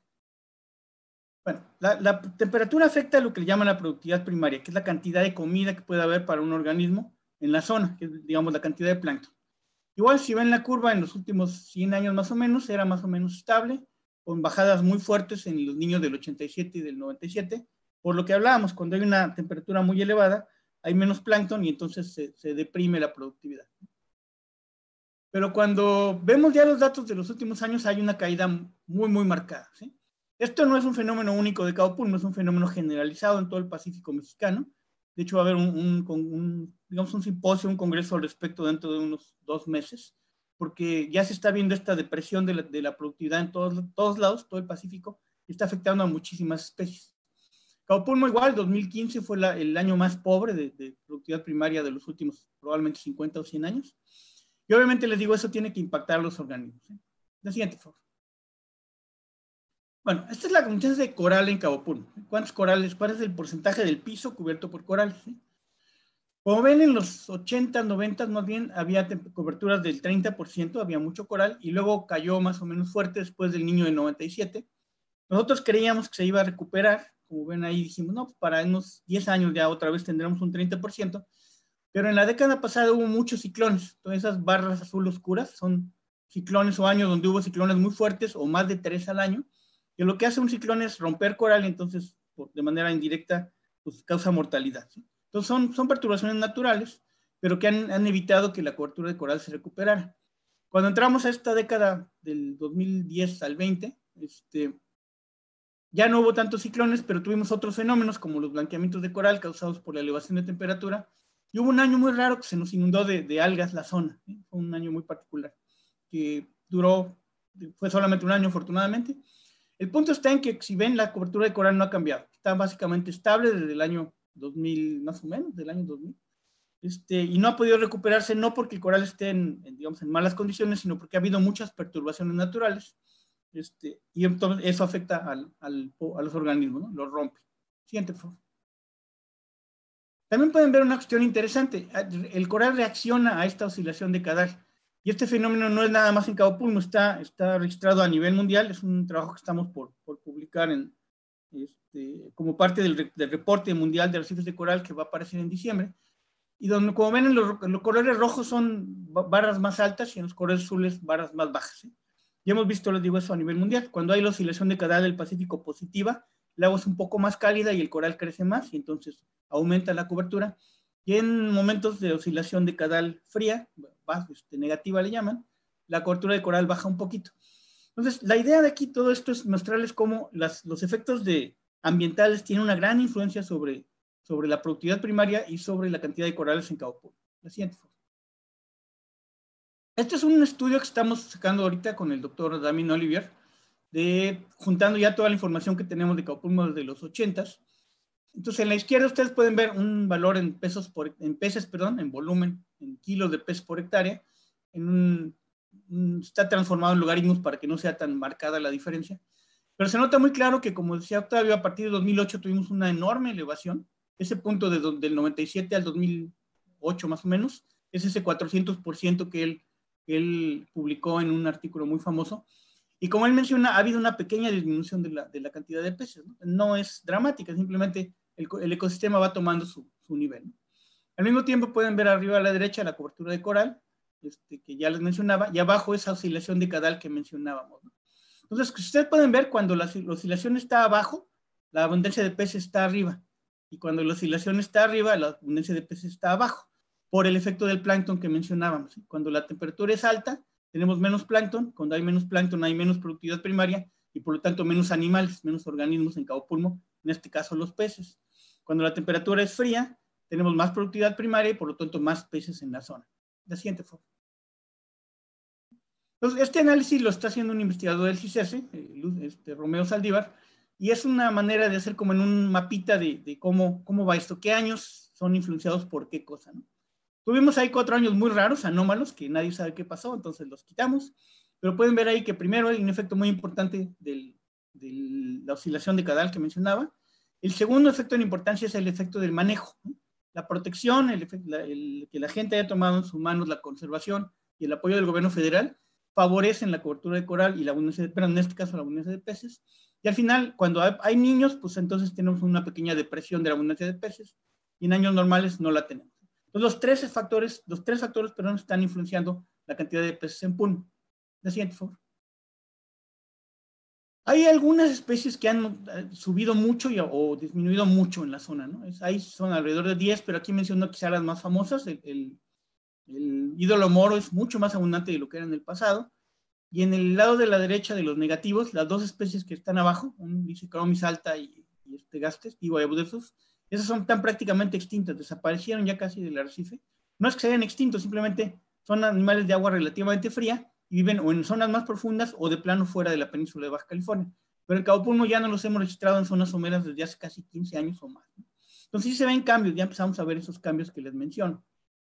Bueno, la, la temperatura afecta a lo que le llaman la productividad primaria, que es la cantidad de comida que puede haber para un organismo en la zona, que es, digamos, la cantidad de plancton. Igual, si ven la curva en los últimos cien años más o menos, era más o menos estable, con bajadas muy fuertes en los niños del ochenta y siete y del noventa y siete, por lo que hablábamos, cuando hay una temperatura muy elevada, hay menos plancton y entonces se, se deprime la productividad. Pero cuando vemos ya los datos de los últimos años, hay una caída muy, muy marcada, ¿sí? Esto no es un fenómeno único de Cabo Pulmo, es un fenómeno generalizado en todo el Pacífico mexicano. De hecho, va a haber un, un, un, digamos, un simposio, un congreso al respecto dentro de unos dos meses, porque ya se está viendo esta depresión de la, de la productividad en todos, todos lados, todo el Pacífico, y está afectando a muchísimas especies. Cabo Pulmo igual, dos mil quince fue la, el año más pobre de, de productividad primaria de los últimos probablemente cincuenta o cien años. Y obviamente les digo, eso tiene que impactar a los organismos. ¿eh? La siguiente foto. Bueno, esta es la condición de coral en Cabo Pulmo. ¿Cuántos corales? ¿Cuál es el porcentaje del piso cubierto por corales? ¿sí? Como ven, en los ochenta, noventa más bien, había coberturas del treinta por ciento, había mucho coral, y luego cayó más o menos fuerte después del Niño del noventa y siete. Nosotros creíamos que se iba a recuperar, como ven ahí, dijimos, no, pues para unos diez años ya otra vez tendremos un treinta por ciento, pero en la década pasada hubo muchos ciclones. Todas esas barras azul oscuras son ciclones o años donde hubo ciclones muy fuertes o más de tres al año, que lo que hace un ciclón es romper coral y entonces por, de manera indirecta pues, causa mortalidad. ¿sí? Entonces son, son perturbaciones naturales, pero que han, han evitado que la cobertura de coral se recuperara. Cuando entramos a esta década del dos mil diez al veinte, este, ya no hubo tantos ciclones, pero tuvimos otros fenómenos como los blanqueamientos de coral causados por la elevación de temperatura, y hubo un año muy raro que se nos inundó de, de algas la zona. ¿sí? Fue un año muy particular, que duró, fue solamente un año afortunadamente. El punto está en que, si ven, la cobertura de coral no ha cambiado. Está básicamente estable desde el año dos mil, más o menos, del año dos mil. Este, y no ha podido recuperarse, no porque el coral esté en, en, digamos, en malas condiciones, sino porque ha habido muchas perturbaciones naturales. Este, y entonces eso afecta al, al, a los organismos, ¿no? Los rompe. Siguiente, por favor. También pueden ver una cuestión interesante. El coral reacciona a esta oscilación decadal. Y este fenómeno no es nada más en Cabo Pulmo, está, está registrado a nivel mundial. Es un trabajo que estamos por, por publicar en, este, como parte del, del reporte mundial de arrecifes de coral que va a aparecer en diciembre. y donde, como ven, en los, en los colores rojos son barras más altas y en los colores azules barras más bajas. ¿Sí? Ya hemos visto, les digo, eso a nivel mundial. Cuando hay la oscilación de caudal del Pacífico positiva, el agua es un poco más cálida y el coral crece más y entonces aumenta la cobertura. Y en momentos de oscilación de caudal fría, este, negativa le llaman, la cobertura de coral baja un poquito. Entonces, la idea de aquí todo esto es mostrarles cómo las, los efectos de, ambientales tienen una gran influencia sobre, sobre la productividad primaria y sobre la cantidad de corales en Cabo Pulmo. La siguiente foto. Este es un estudio que estamos sacando ahorita con el doctor Damien Olivier, de, juntando ya toda la información que tenemos de Cabo Pulmo desde los ochentas. Entonces, en la izquierda ustedes pueden ver un valor en pesos por, en peces, perdón, en volumen, en kilos de peces por hectárea. En un, un, está transformado en logaritmos para que no sea tan marcada la diferencia. Pero se nota muy claro que, como decía Octavio, a partir de dos mil ocho tuvimos una enorme elevación. Ese punto de, del noventa y siete al dos mil ocho más o menos, es ese cuatrocientos por ciento que él, que él publicó en un artículo muy famoso. Y como él menciona, ha habido una pequeña disminución de la, de la cantidad de peces. ¿no? No es dramática, simplemente el, el ecosistema va tomando su, su nivel. ¿no? Al mismo tiempo pueden ver arriba a la derecha la cobertura de coral, este, que ya les mencionaba, y abajo esa oscilación de caudal que mencionábamos. ¿no? Entonces, ustedes pueden ver cuando la, la oscilación está abajo, la abundancia de peces está arriba. Y cuando la oscilación está arriba, la abundancia de peces está abajo, por el efecto del plancton que mencionábamos. ¿sí? Cuando la temperatura es alta, tenemos menos plancton. Cuando hay menos plancton, hay menos productividad primaria y por lo tanto menos animales, menos organismos en Cabo Pulmo, en este caso los peces. Cuando la temperatura es fría, tenemos más productividad primaria y por lo tanto más peces en la zona. La siguiente foto. Entonces, este análisis lo está haciendo un investigador del CICESE, este, Romeo Saldívar, y es una manera de hacer como en un mapita de, de cómo, cómo va esto, qué años son influenciados por qué cosa. ¿no? Tuvimos ahí cuatro años muy raros, anómalos, que nadie sabe qué pasó, entonces los quitamos, pero pueden ver ahí que primero hay un efecto muy importante de la oscilación de caudal que mencionaba. El segundo efecto de importancia es el efecto del manejo, ¿no? La protección, el, la, el, que la gente haya tomado en sus manos la conservación y el apoyo del gobierno federal favorecen la cobertura de coral y la abundancia de, pero en este caso la abundancia de peces. Y al final, cuando hay, hay niños, pues entonces tenemos una pequeña depresión de la abundancia de peces y en años normales no la tenemos. Entonces los tres factores, los tres factores, perdón, están influenciando la cantidad de peces en Pulmo. La siguiente, por favor. Hay algunas especies que han subido mucho y, o disminuido mucho en la zona, ¿no? Es, ahí son alrededor de diez, pero aquí menciono quizá las más famosas. El, el, el ídolo moro es mucho más abundante de lo que era en el pasado. Y en el lado de la derecha de los negativos, las dos especies que están abajo, un Lycicromis alta y, y este Gastes, y Guayabudefus, esas son tan prácticamente extintas, desaparecieron ya casi del arrecife. No es que se hayan extinto, simplemente son animales de agua relativamente fría y viven o en zonas más profundas o de plano fuera de la península de Baja California. Pero en Cabo Pulmo ya no los hemos registrado en zonas someras desde hace casi quince años o más. ¿no? Entonces sí se ven cambios, ya empezamos a ver esos cambios que les menciono.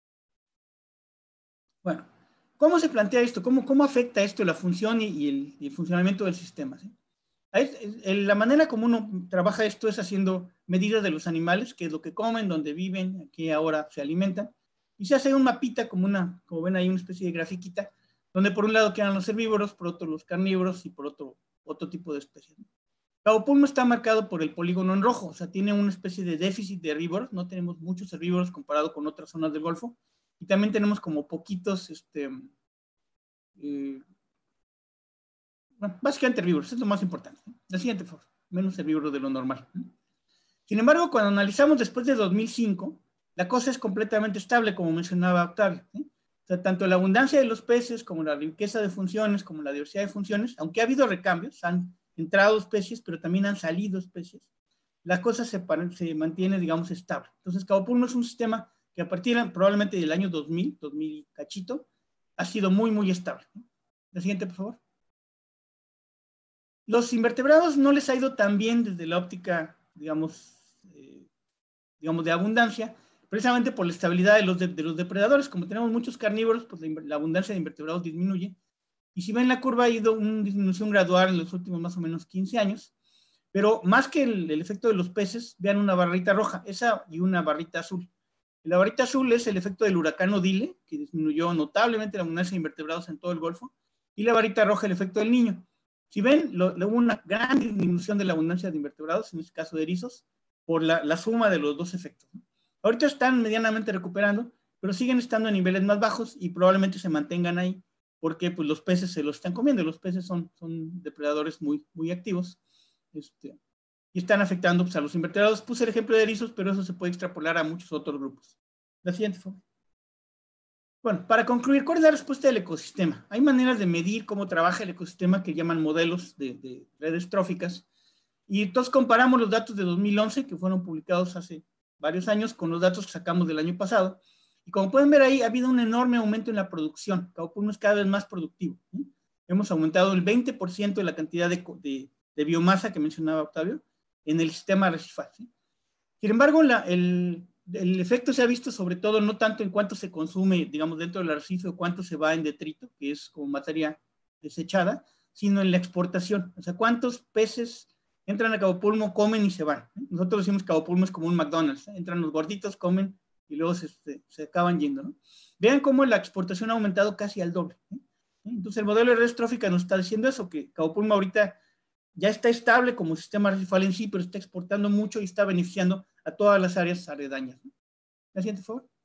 Bueno, ¿cómo se plantea esto? ¿Cómo, cómo afecta esto la función y, y, el, y el funcionamiento del sistema? ¿sí? La manera como uno trabaja esto es haciendo medidas de los animales, qué es lo que comen, dónde viven, a qué hora se alimentan, y se hace un mapita, como, una, como ven ahí, una especie de grafiquita, donde por un lado quedan los herbívoros, por otro los carnívoros y por otro, otro tipo de especies. Cabo Pulmo está marcado por el polígono en rojo, o sea, tiene una especie de déficit de herbívoros, no tenemos muchos herbívoros comparado con otras zonas del Golfo, y también tenemos como poquitos, este, eh, bueno, básicamente herbívoros, es lo más importante. ¿no? La siguiente, por favor, menos herbívoros de lo normal. ¿no? Sin embargo, cuando analizamos después de dos mil cinco, la cosa es completamente estable, como mencionaba Octavio. ¿sí? O sea, tanto la abundancia de los peces, como la riqueza de funciones, como la diversidad de funciones, aunque ha habido recambios, han entrado especies, pero también han salido especies, la cosa se, se mantiene, digamos, estable. Entonces, Cabo Pulmo es un sistema que a partir probablemente del año dos mil, dos mil cachito, ha sido muy, muy estable. ¿no? La siguiente, por favor. Los invertebrados no les ha ido tan bien desde la óptica, digamos, eh, digamos de abundancia, precisamente por la estabilidad de los, de, de los depredadores. Como tenemos muchos carnívoros, pues la, la abundancia de invertebrados disminuye. Y si ven la curva ha ido una disminución gradual en los últimos más o menos quince años, pero más que el, el efecto de los peces, vean una barrita roja, esa y una barrita azul. La barrita azul es el efecto del huracán Odile, que disminuyó notablemente la abundancia de invertebrados en todo el Golfo, y la barrita roja el efecto del Niño. Si ven, lo, lo, hubo una gran disminución de la abundancia de invertebrados, en este caso de erizos, por la, la suma de los dos efectos. ¿no? Ahorita están medianamente recuperando, pero siguen estando en niveles más bajos y probablemente se mantengan ahí porque pues, los peces se los están comiendo. Los peces son, son depredadores muy, muy activos este, y están afectando pues, a los invertebrados. Puse el ejemplo de erizos, pero eso se puede extrapolar a muchos otros grupos. La siguiente, por favor. Bueno, para concluir, ¿cuál es la respuesta del ecosistema? Hay maneras de medir cómo trabaja el ecosistema que llaman modelos de, de redes tróficas. Y entonces comparamos los datos de dos mil once, que fueron publicados hace varios años, con los datos que sacamos del año pasado. Y como pueden ver ahí, ha habido un enorme aumento en la producción. Cabo Pulmo es cada vez más productivo. ¿Sí? Hemos aumentado el veinte por ciento de la cantidad de, de, de biomasa que mencionaba Octavio en el sistema arrecifal. ¿Sí? Sin embargo, la, el, el efecto se ha visto sobre todo no tanto en cuánto se consume, digamos, dentro del arrecife o cuánto se va en detrito, que es como materia desechada, sino en la exportación. O sea, cuántos peces entran a Cabo Pulmo, comen y se van. ¿eh? Nosotros decimos Cabo Pulmo es como un McDonald's. ¿eh? Entran los gorditos, comen y luego se, se, se acaban yendo. ¿no? Vean cómo la exportación ha aumentado casi al doble. ¿eh? Entonces el modelo de redes tróficas nos está diciendo eso, que Cabo Pulmo ahorita ya está estable como sistema arrecifal en sí, pero está exportando mucho y está beneficiando a todas las áreas aledañas. ¿no? La siguiente, por favor.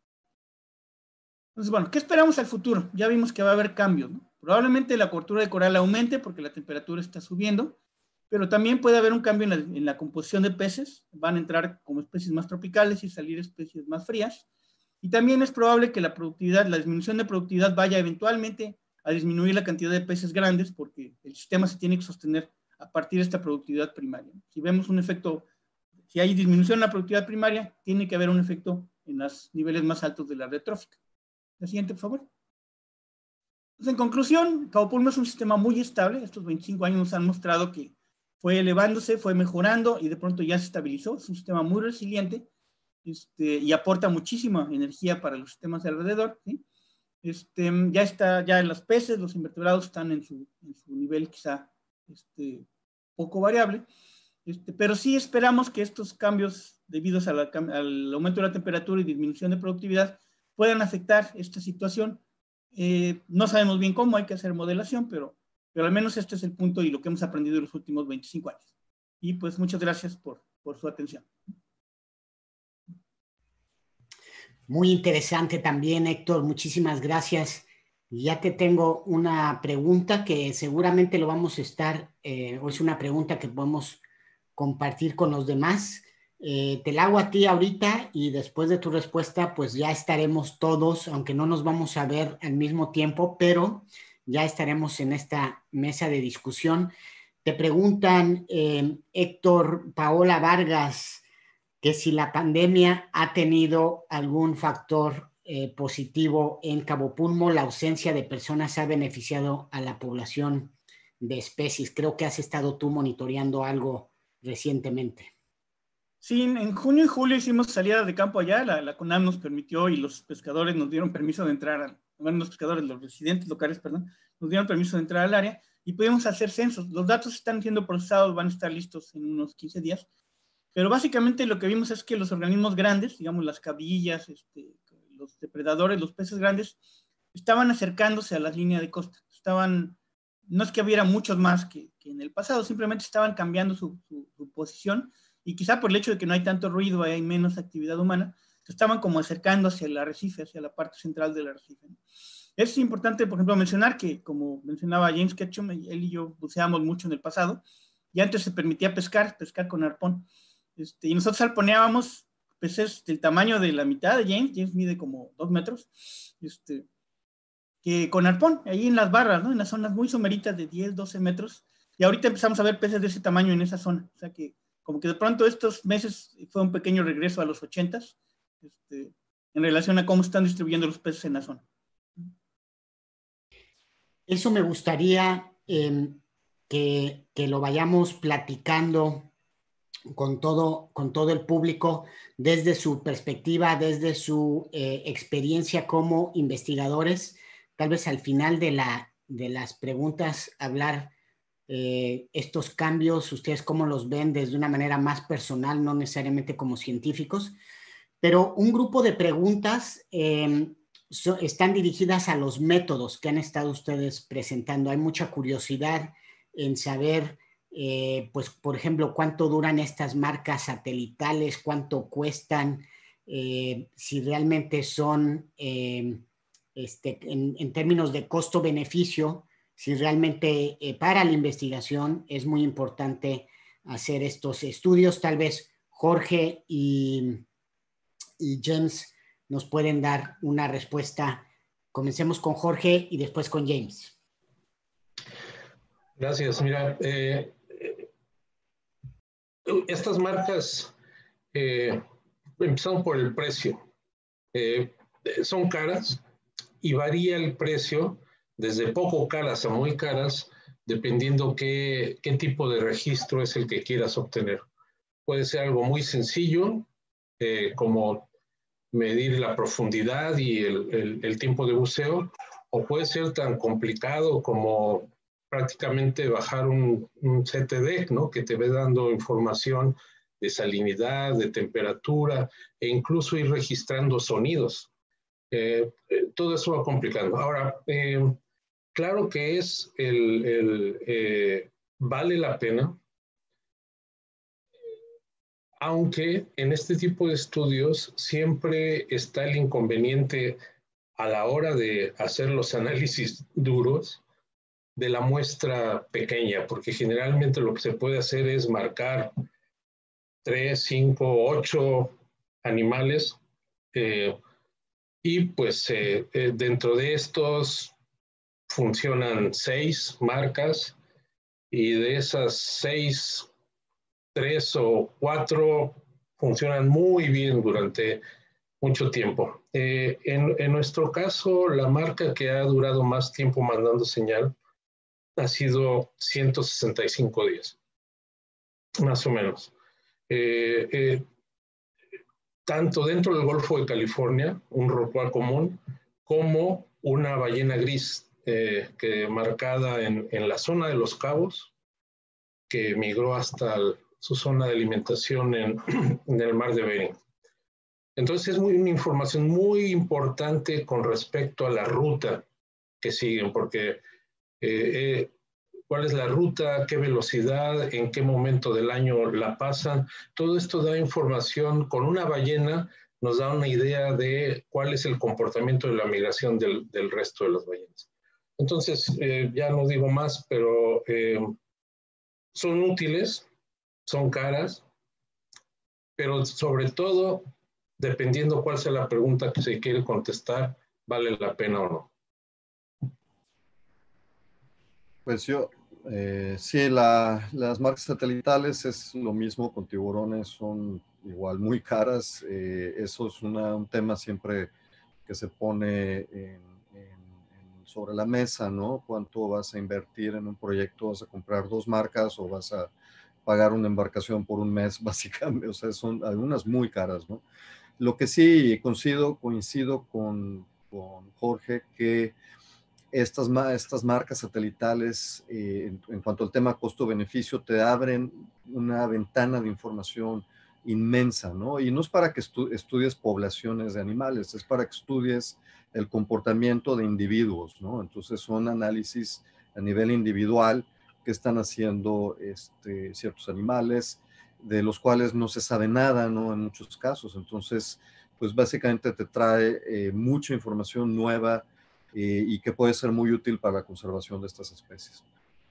Entonces, bueno, ¿qué esperamos al futuro? Ya vimos que va a haber cambios. ¿no? Probablemente la cobertura de coral aumente porque la temperatura está subiendo, pero también puede haber un cambio en la, en la composición de peces. Van a entrar como especies más tropicales y salir especies más frías. Y también es probable que la productividad, la disminución de productividad vaya eventualmente a disminuir la cantidad de peces grandes porque el sistema se tiene que sostener a partir de esta productividad primaria. Si vemos un efecto, si hay disminución en la productividad primaria, tiene que haber un efecto en los niveles más altos de la red trófica. La siguiente, por favor. Entonces, en conclusión, Cabo Pulmo es un sistema muy estable. Estos veinticinco años nos han mostrado que fue elevándose, fue mejorando y de pronto ya se estabilizó. Es un sistema muy resiliente este, y aporta muchísima energía para los sistemas de alrededor. ¿sí? Este, ya está, ya los peces, los invertebrados están en su, en su nivel quizá este, poco variable, este, pero sí esperamos que estos cambios debidos a la, al aumento de la temperatura y disminución de productividad puedan afectar esta situación. Eh, no sabemos bien cómo, hay que hacer modelación, pero Pero al menos este es el punto y lo que hemos aprendido en los últimos veinticinco años. Y pues muchas gracias por, por su atención. Muy interesante también, Héctor. Muchísimas gracias. Ya te tengo una pregunta que seguramente lo vamos a estar, eh, o es una pregunta que podemos compartir con los demás. Eh, te la hago a ti ahorita y después de tu respuesta, pues ya estaremos todos, aunque no nos vamos a ver al mismo tiempo, pero ya estaremos en esta mesa de discusión. Te preguntan, eh, Héctor, Paola Vargas, que si la pandemia ha tenido algún factor eh, positivo en Cabo Pulmo, la ausencia de personas ha beneficiado a la población de especies. Creo que has estado tú monitoreando algo recientemente. Sí, en junio y julio hicimos salida de campo allá, la, la CONAM nos permitió y los pescadores nos dieron permiso de entrar, al, bueno, los pescadores, los residentes locales, perdón, nos dieron permiso de entrar al área y pudimos hacer censos. Los datos están siendo procesados, van a estar listos en unos quince días, pero básicamente lo que vimos es que los organismos grandes, digamos las cabillas, este, los depredadores, los peces grandes, estaban acercándose a la línea de costa, estaban, no es que hubiera muchos más que, que en el pasado, simplemente estaban cambiando su, su, su posición. Y quizá por el hecho de que no hay tanto ruido, hay menos actividad humana, se estaban como acercando hacia el arrecife, hacia la parte central del arrecife. ¿no? Es importante, por ejemplo, mencionar que, como mencionaba James Ketchum, él y yo buceamos mucho en el pasado, y antes se permitía pescar, pescar con arpón. Este, y nosotros arponeábamos peces del tamaño de la mitad de James, James mide como dos metros, este, que con arpón, ahí en las barras, ¿no? En las zonas muy someritas de diez, doce metros, y ahorita empezamos a ver peces de ese tamaño en esa zona, o sea que como que de pronto estos meses fue un pequeño regreso a los ochentas este, en relación a cómo están distribuyendo los peces en la zona. Eso me gustaría eh, que, que lo vayamos platicando con todo, con todo el público desde su perspectiva, desde su eh, experiencia como investigadores. Tal vez al final de, la, de las preguntas hablar Eh, estos cambios, ustedes cómo los ven desde una manera más personal, no necesariamente como científicos, pero un grupo de preguntas eh, so, están dirigidas a los métodos que han estado ustedes presentando. Hay mucha curiosidad en saber, eh, pues, por ejemplo, cuánto duran estas marcas satelitales, cuánto cuestan, eh, si realmente son, eh, este, en, en términos de costo-beneficio, si realmente eh, para la investigación es muy importante hacer estos estudios. Tal vez Jorge y, y James nos pueden dar una respuesta. Comencemos con Jorge y después con James. Gracias. Mira, eh, estas marcas, eh, empezando por el precio, eh, son caras y varía el precio desde poco caras a muy caras, dependiendo qué, qué tipo de registro es el que quieras obtener. Puede ser algo muy sencillo, eh, como medir la profundidad y el, el, el tiempo de buceo, o puede ser tan complicado como prácticamente bajar un, un C T D, ¿no? Que te ve dando información de salinidad, de temperatura, e incluso ir registrando sonidos. Eh, eh, todo eso va complicando. Ahora, eh, claro que es el, el eh, vale la pena, aunque en este tipo de estudios siempre está el inconveniente a la hora de hacer los análisis duros de la muestra pequeña, porque generalmente lo que se puede hacer es marcar tres, cinco, ocho animales eh, y pues eh, eh, dentro de estos funcionan seis marcas y de esas seis, tres o cuatro funcionan muy bien durante mucho tiempo. Eh, en, en nuestro caso, la marca que ha durado más tiempo mandando señal ha sido ciento sesenta y cinco días, más o menos. Eh, eh, tanto dentro del Golfo de California, un rorcual común, como una ballena gris eh, que marcada en, en la zona de Los Cabos, que migró hasta el, su zona de alimentación en, en el mar de Bering. Entonces es muy, una información muy importante con respecto a la ruta que siguen, porque eh, eh, cuál es la ruta, qué velocidad, en qué momento del año la pasan. Todo esto da información. Con una ballena nos da una idea de cuál es el comportamiento de la migración del, del resto de las ballenas. Entonces, eh, ya no digo más, pero eh, son útiles, son caras, pero sobre todo, dependiendo cuál sea la pregunta que se quiere contestar, vale la pena o no. Pues yo, eh, sí, la, las marcas satelitales es lo mismo con tiburones, son igual muy caras. Eh, eso es una, un tema siempre que se pone en, en, en sobre la mesa, ¿no? ¿Cuánto vas a invertir en un proyecto? ¿Vas a comprar dos marcas o vas a pagar una embarcación por un mes, básicamente? O sea, son algunas muy caras, ¿no? Lo que sí coincido, coincido con, con Jorge, que estas, estas marcas satelitales, eh, en, en cuanto al tema costo-beneficio, te abren una ventana de información inmensa, ¿no? Y no es para que estu estudies poblaciones de animales, es para que estudies el comportamiento de individuos, ¿no? Entonces son análisis a nivel individual que están haciendo este, ciertos animales, de los cuales no se sabe nada, ¿no? En muchos casos. Entonces, pues básicamente te trae eh, mucha información nueva, Eh, y que puede ser muy útil para la conservación de estas especies.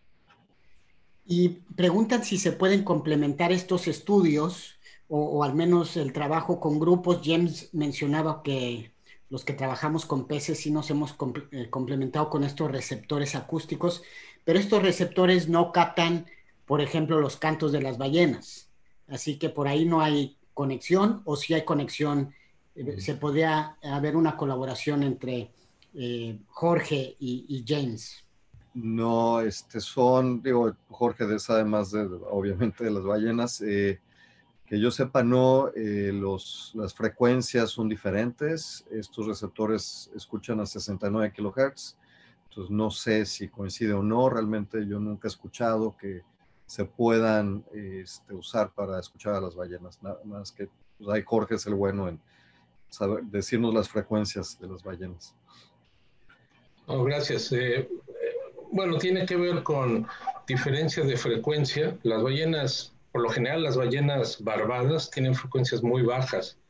Y preguntan si se pueden complementar estos estudios o, o al menos el trabajo con grupos. James mencionaba que los que trabajamos con peces sí nos hemos comp eh, complementado con estos receptores acústicos, pero estos receptores no captan, por ejemplo, los cantos de las ballenas. Así que por ahí no hay conexión, o si hay conexión, eh, se podría haber una colaboración entre eh, Jorge y, y James. No, este son, digo, Jorge de sabe más de, obviamente, de las ballenas. Eh, que yo sepa, no, eh, los, las frecuencias son diferentes. Estos receptores escuchan a sesenta y nueve kilohertz. Entonces no sé si coincide o no. Realmente yo nunca he escuchado que se puedan este, usar para escuchar a las ballenas. Nada más que pues, ahí Jorge es el bueno en saber, decirnos las frecuencias de las ballenas. Oh, gracias. Eh, bueno, tiene que ver con diferencias de frecuencia. Las ballenas, por lo general, las ballenas barbadas tienen frecuencias muy bajas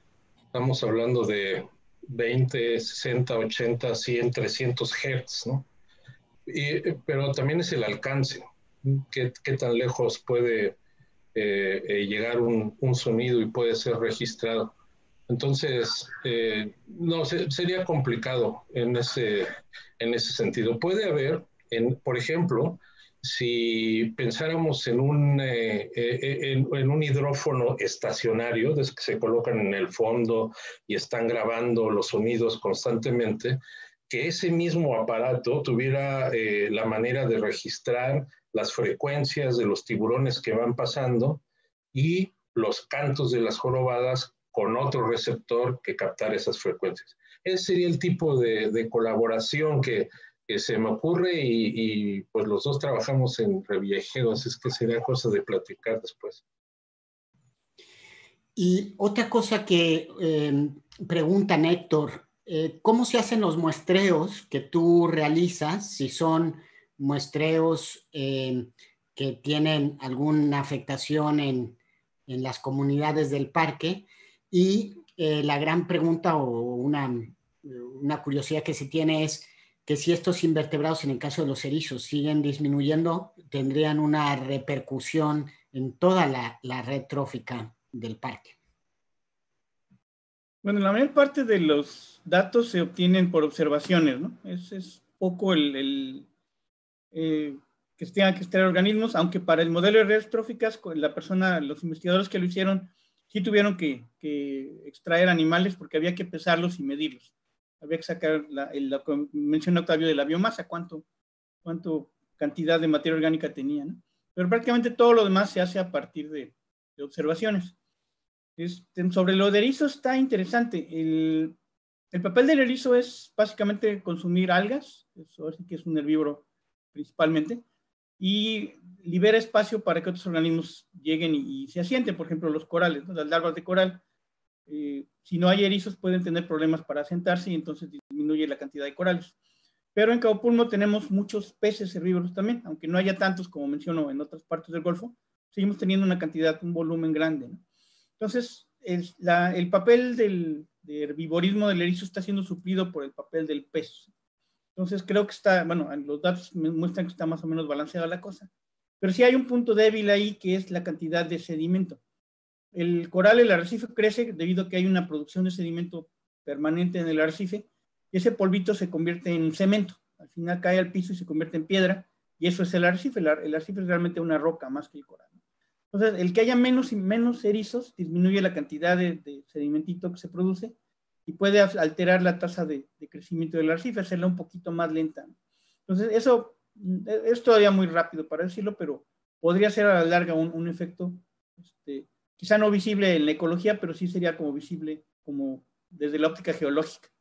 Estamos hablando de veinte, sesenta, ochenta, cien, trescientos hertz, ¿no? Y, pero también es el alcance, qué, qué tan lejos puede eh, eh, llegar un, un sonido y puede ser registrado. Entonces, eh, no, se, sería complicado en ese, en ese sentido. Puede haber, en, por ejemplo, si pensáramos en un, eh, en, en un hidrófono estacionario, desde que se colocan en el fondo y están grabando los sonidos constantemente, que ese mismo aparato tuviera eh, la manera de registrar las frecuencias de los tiburones que van pasando y los cantos de las jorobadas con otro receptor que captar esas frecuencias. Ese sería el tipo de, de colaboración que, que se me ocurre y, y pues los dos trabajamos en Revillagigedo, así es que sería cosa de platicar después. Y otra cosa que eh, pregunta Héctor, eh, ¿cómo se hacen los muestreos que tú realizas? Si son muestreos eh, que tienen alguna afectación en, en las comunidades del parque. Y eh, la gran pregunta o una, una curiosidad que se tiene es que si estos invertebrados, en el caso de los erizos, siguen disminuyendo, tendrían una repercusión en toda la, la red trófica del parque. Bueno, la mayor parte de los datos se obtienen por observaciones, ¿no? Es, es poco el, el eh, que se tengan que extraer organismos, aunque para el modelo de redes tróficas, la persona, los investigadores que lo hicieron, sí tuvieron que, que extraer animales porque había que pesarlos y medirlos. Había que sacar la, el, la menciona Octavio de la biomasa, cuánto, cuánto cantidad de materia orgánica tenía, ¿no? Pero prácticamente todo lo demás se hace a partir de, de observaciones. Este, sobre lo de erizo está interesante. El, el papel del erizo es básicamente consumir algas, eso sí que es un herbívoro principalmente, y libera espacio para que otros organismos lleguen y, y se asienten, por ejemplo, los corales, ¿no? Las larvas de coral. Eh, si no hay erizos pueden tener problemas para asentarse y entonces disminuye la cantidad de corales. Pero en Cabo Pulmo tenemos muchos peces herbívoros también, aunque no haya tantos como menciono en otras partes del Golfo, seguimos teniendo una cantidad, un volumen grande, ¿no? Entonces, el, la, el papel del de herbivorismo del erizo está siendo suplido por el papel del pez. Entonces, creo que está, bueno, los datos me muestran que está más o menos balanceada la cosa. Pero sí hay un punto débil ahí, que es la cantidad de sedimento. El coral, el arrecife crece debido a que hay una producción de sedimento permanente en el arrecife, y ese polvito se convierte en cemento. Al final cae al piso y se convierte en piedra, y eso es el arrecife. El, el arrecife es realmente una roca más que el coral. Entonces, el que haya menos y menos erizos disminuye la cantidad de, de sedimentito que se produce y puede alterar la tasa de, de crecimiento del arrecife, hacerla un poquito más lenta. Entonces, eso es todavía muy rápido para decirlo, pero podría ser a la larga un, un efecto, este, quizá no visible en la ecología, pero sí sería como visible como desde la óptica geológica.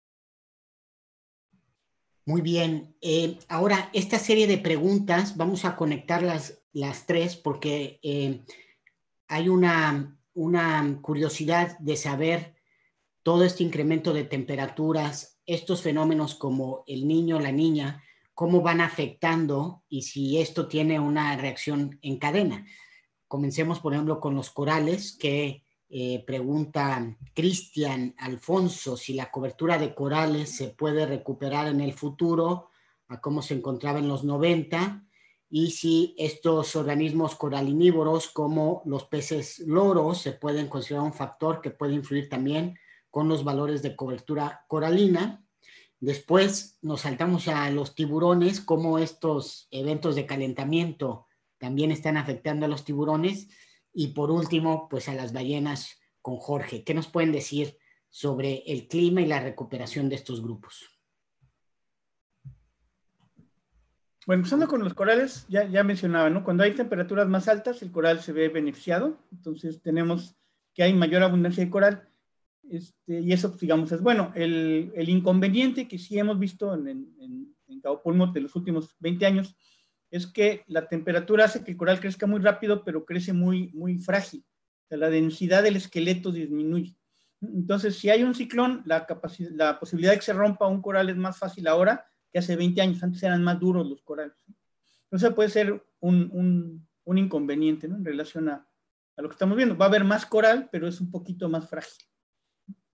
Muy bien. Eh, ahora, esta serie de preguntas, vamos a conectar las, las tres porque eh, hay una, una curiosidad de saber todo este incremento de temperaturas, estos fenómenos como el niño, la niña, cómo van afectando y si esto tiene una reacción en cadena. Comencemos, por ejemplo, con los corales, que eh, pregunta Cristian Alfonso si la cobertura de corales se puede recuperar en el futuro a cómo se encontraba en los noventa, y si estos organismos coralinívoros como los peces loros se pueden considerar un factor que puede influir también con los valores de cobertura coralina. Después nos saltamos a los tiburones, cómo estos eventos de calentamiento también están afectando a los tiburones. Y por último, pues a las ballenas con Jorge. ¿Qué nos pueden decir sobre el clima y la recuperación de estos grupos? Bueno, empezando con los corales, ya, ya mencionaba, ¿no? Cuando hay temperaturas más altas, el coral se ve beneficiado. Entonces tenemos que hay mayor abundancia de coral. Este, y eso, digamos, es bueno. El, el inconveniente que sí hemos visto en, en, en Cabo Pulmo de los últimos veinte años es que la temperatura hace que el coral crezca muy rápido, pero crece muy, muy frágil. O sea, la densidad del esqueleto disminuye. Entonces, si hay un ciclón, la, la posibilidad de que se rompa un coral es más fácil ahora que hace veinte años. Antes eran más duros los corales. Entonces, puede ser un, un, un inconveniente, ¿no? En relación a, a lo que estamos viendo. Va a haber más coral, pero es un poquito más frágil.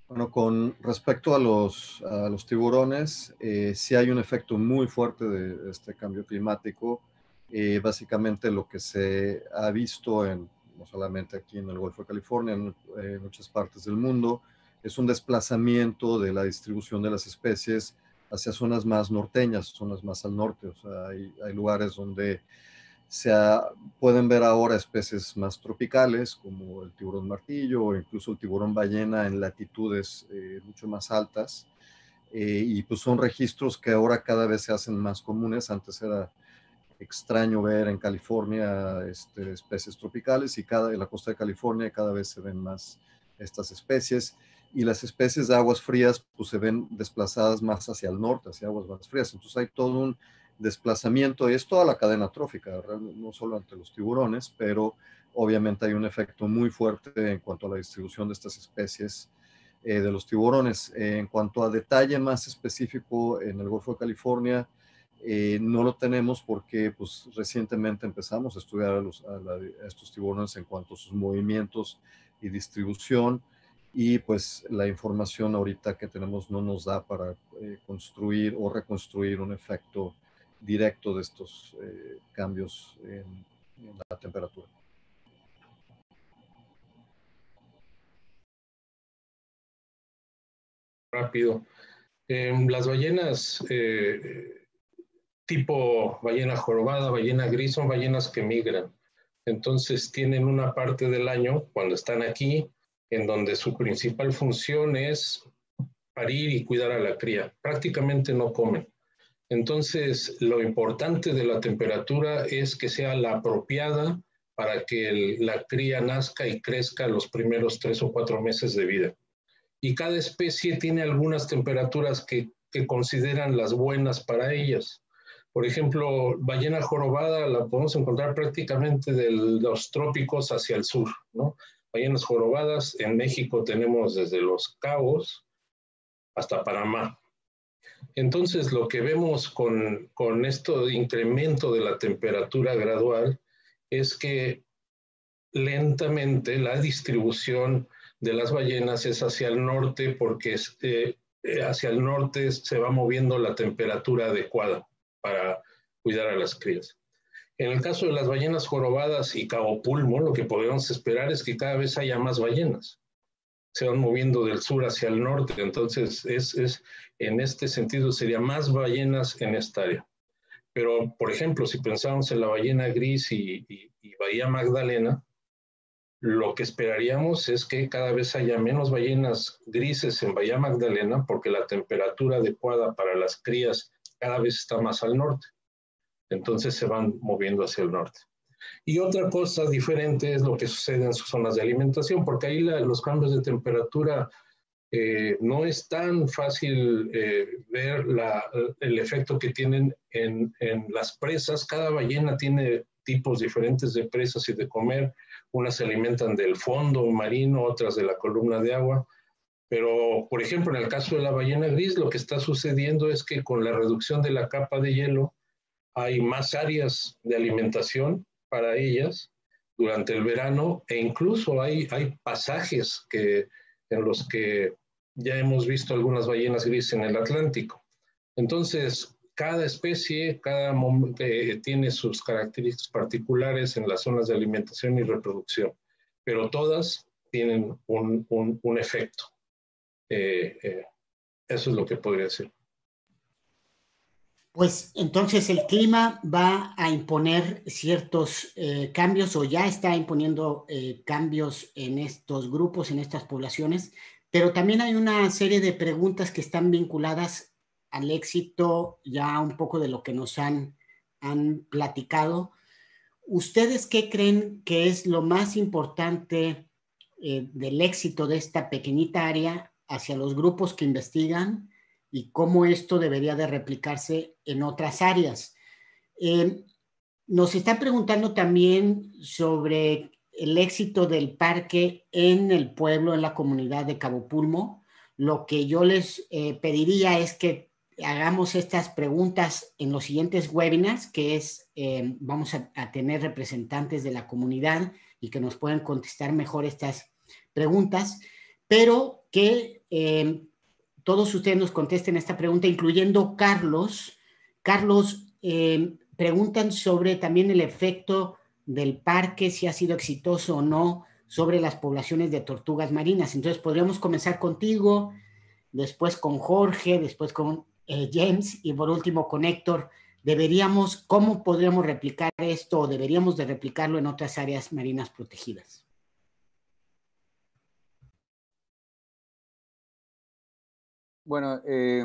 Bueno, con respecto a los, a los tiburones, eh, sí hay un efecto muy fuerte de este cambio climático. Eh, básicamente lo que se ha visto, en, no solamente aquí en el Golfo de California, en, en muchas partes del mundo, es un desplazamiento de la distribución de las especies hacia zonas más norteñas, zonas más al norte. O sea, hay, hay lugares donde se ha, pueden ver ahora especies más tropicales, como el tiburón martillo o incluso el tiburón ballena en latitudes eh, mucho más altas. Eh, y pues son registros que ahora cada vez se hacen más comunes. Antes era extraño ver en California este, especies tropicales, y cada, en la costa de California cada vez se ven más estas especies. Y las especies de aguas frías pues se ven desplazadas más hacia el norte, hacia aguas más frías. Entonces hay todo un desplazamiento, y es toda la cadena trófica, no solo ante los tiburones, pero obviamente hay un efecto muy fuerte en cuanto a la distribución de estas especies eh, de los tiburones. Eh, en cuanto a detalle más específico en el Golfo de California, eh, no lo tenemos porque pues, recientemente empezamos a estudiar a, los, a, la, a estos tiburones en cuanto a sus movimientos y distribución, y pues la información ahorita que tenemos no nos da para eh, construir o reconstruir un efecto directo de estos eh, cambios en, en la temperatura. Rápido. Eh, las ballenas eh, tipo ballena jorobada, ballena gris, son ballenas que migran. Entonces tienen una parte del año, cuando están aquí, en donde su principal función es parir y cuidar a la cría. Prácticamente no comen. Entonces, lo importante de la temperatura es que sea la apropiada para que el, la cría nazca y crezca los primeros tres o cuatro meses de vida. Y cada especie tiene algunas temperaturas que, que consideran las buenas para ellas. Por ejemplo, ballena jorobada la podemos encontrar prácticamente de los trópicos hacia el sur, ¿no? Ballenas jorobadas en México tenemos desde Los Cabos hasta Panamá. Entonces, lo que vemos con, con esto de incremento de la temperatura gradual es que lentamente la distribución de las ballenas es hacia el norte, porque este, hacia el norte se va moviendo la temperatura adecuada para cuidar a las crías. En el caso de las ballenas jorobadas y cabo pulmo, lo que podemos esperar es que cada vez haya más ballenas. Se van moviendo del sur hacia el norte, entonces es, es, en este sentido sería más ballenas en esta área. Pero, por ejemplo, si pensamos en la ballena gris y, y, y Bahía Magdalena, lo que esperaríamos es que cada vez haya menos ballenas grises en Bahía Magdalena, porque la temperatura adecuada para las crías cada vez está más al norte. Entonces se van moviendo hacia el norte. Y otra cosa diferente es lo que sucede en sus zonas de alimentación, porque ahí la, los cambios de temperatura eh, no es tan fácil eh, ver la, el efecto que tienen en, en las presas. Cada ballena tiene tipos diferentes de presas y de comer. Unas se alimentan del fondo marino, otras de la columna de agua. Pero, por ejemplo, en el caso de la ballena gris, lo que está sucediendo es que con la reducción de la capa de hielo, hay más áreas de alimentación para ellas durante el verano, e incluso hay, hay pasajes que, en los que ya hemos visto algunas ballenas grises en el Atlántico. Entonces, cada especie cada eh, tiene sus características particulares en las zonas de alimentación y reproducción, pero todas tienen un, un, un efecto. Eh, eh, eso es lo que podría decir. Pues entonces el clima va a imponer ciertos eh, cambios, o ya está imponiendo eh, cambios en estos grupos, en estas poblaciones, pero también hay una serie de preguntas que están vinculadas al éxito, ya un poco de lo que nos han, han platicado. ¿Ustedes qué creen que es lo más importante eh, del éxito de esta pequeñita área hacia los grupos que investigan, y cómo esto debería de replicarse en otras áreas? Eh, nos están preguntando también sobre el éxito del parque en el pueblo, en la comunidad de Cabo Pulmo. Lo que yo les eh, pediría es que hagamos estas preguntas en los siguientes webinars, que es, eh, vamos a, a tener representantes de la comunidad y que nos puedan contestar mejor estas preguntas. Pero que eh, todos ustedes nos contesten esta pregunta, incluyendo Carlos. Carlos, eh, preguntan sobre también el efecto del parque, si ha sido exitoso o no, sobre las poblaciones de tortugas marinas. Entonces, podríamos comenzar contigo, después con Jorge, después con eh, James y por último con Héctor. Deberíamos, ¿cómo podríamos replicar esto o deberíamos de replicarlo en otras áreas marinas protegidas? Bueno, eh,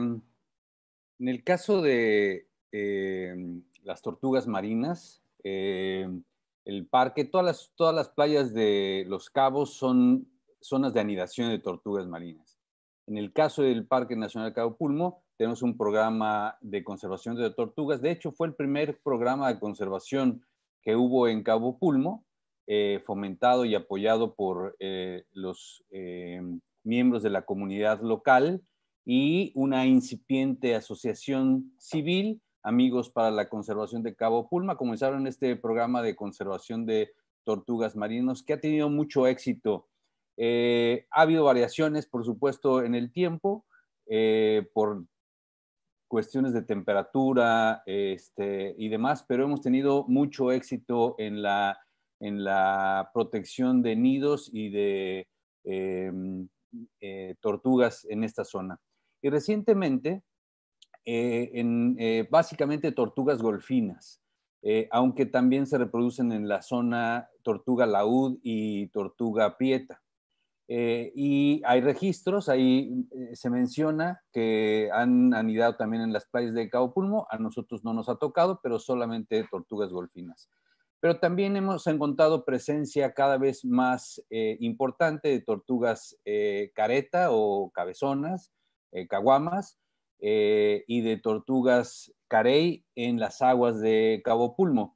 en el caso de eh, las tortugas marinas, eh, el parque, todas las, todas las playas de Los Cabos son zonas de anidación de tortugas marinas. En el caso del Parque Nacional Cabo Pulmo, tenemos un programa de conservación de tortugas. De hecho, fue el primer programa de conservación que hubo en Cabo Pulmo, eh, fomentado y apoyado por eh, los eh, miembros de la comunidad local y una incipiente asociación civil, Amigos para la Conservación de Cabo Pulmo. Comenzaron este programa de conservación de tortugas marinas que ha tenido mucho éxito. Eh, ha habido variaciones, por supuesto, en el tiempo, eh, por cuestiones de temperatura este, y demás, pero hemos tenido mucho éxito en la, en la protección de nidos y de eh, eh, tortugas en esta zona. Y recientemente, eh, en, eh, básicamente tortugas golfinas, eh, aunque también se reproducen en la zona tortuga laúd y tortuga prieta. Eh, y hay registros, ahí eh, se menciona que han anidado también en las playas de Cabo Pulmo. A nosotros no nos ha tocado, pero solamente tortugas golfinas. Pero también hemos encontrado presencia cada vez más eh, importante de tortugas eh, careta o cabezonas, eh, caguamas, eh, y de tortugas carey en las aguas de Cabo Pulmo.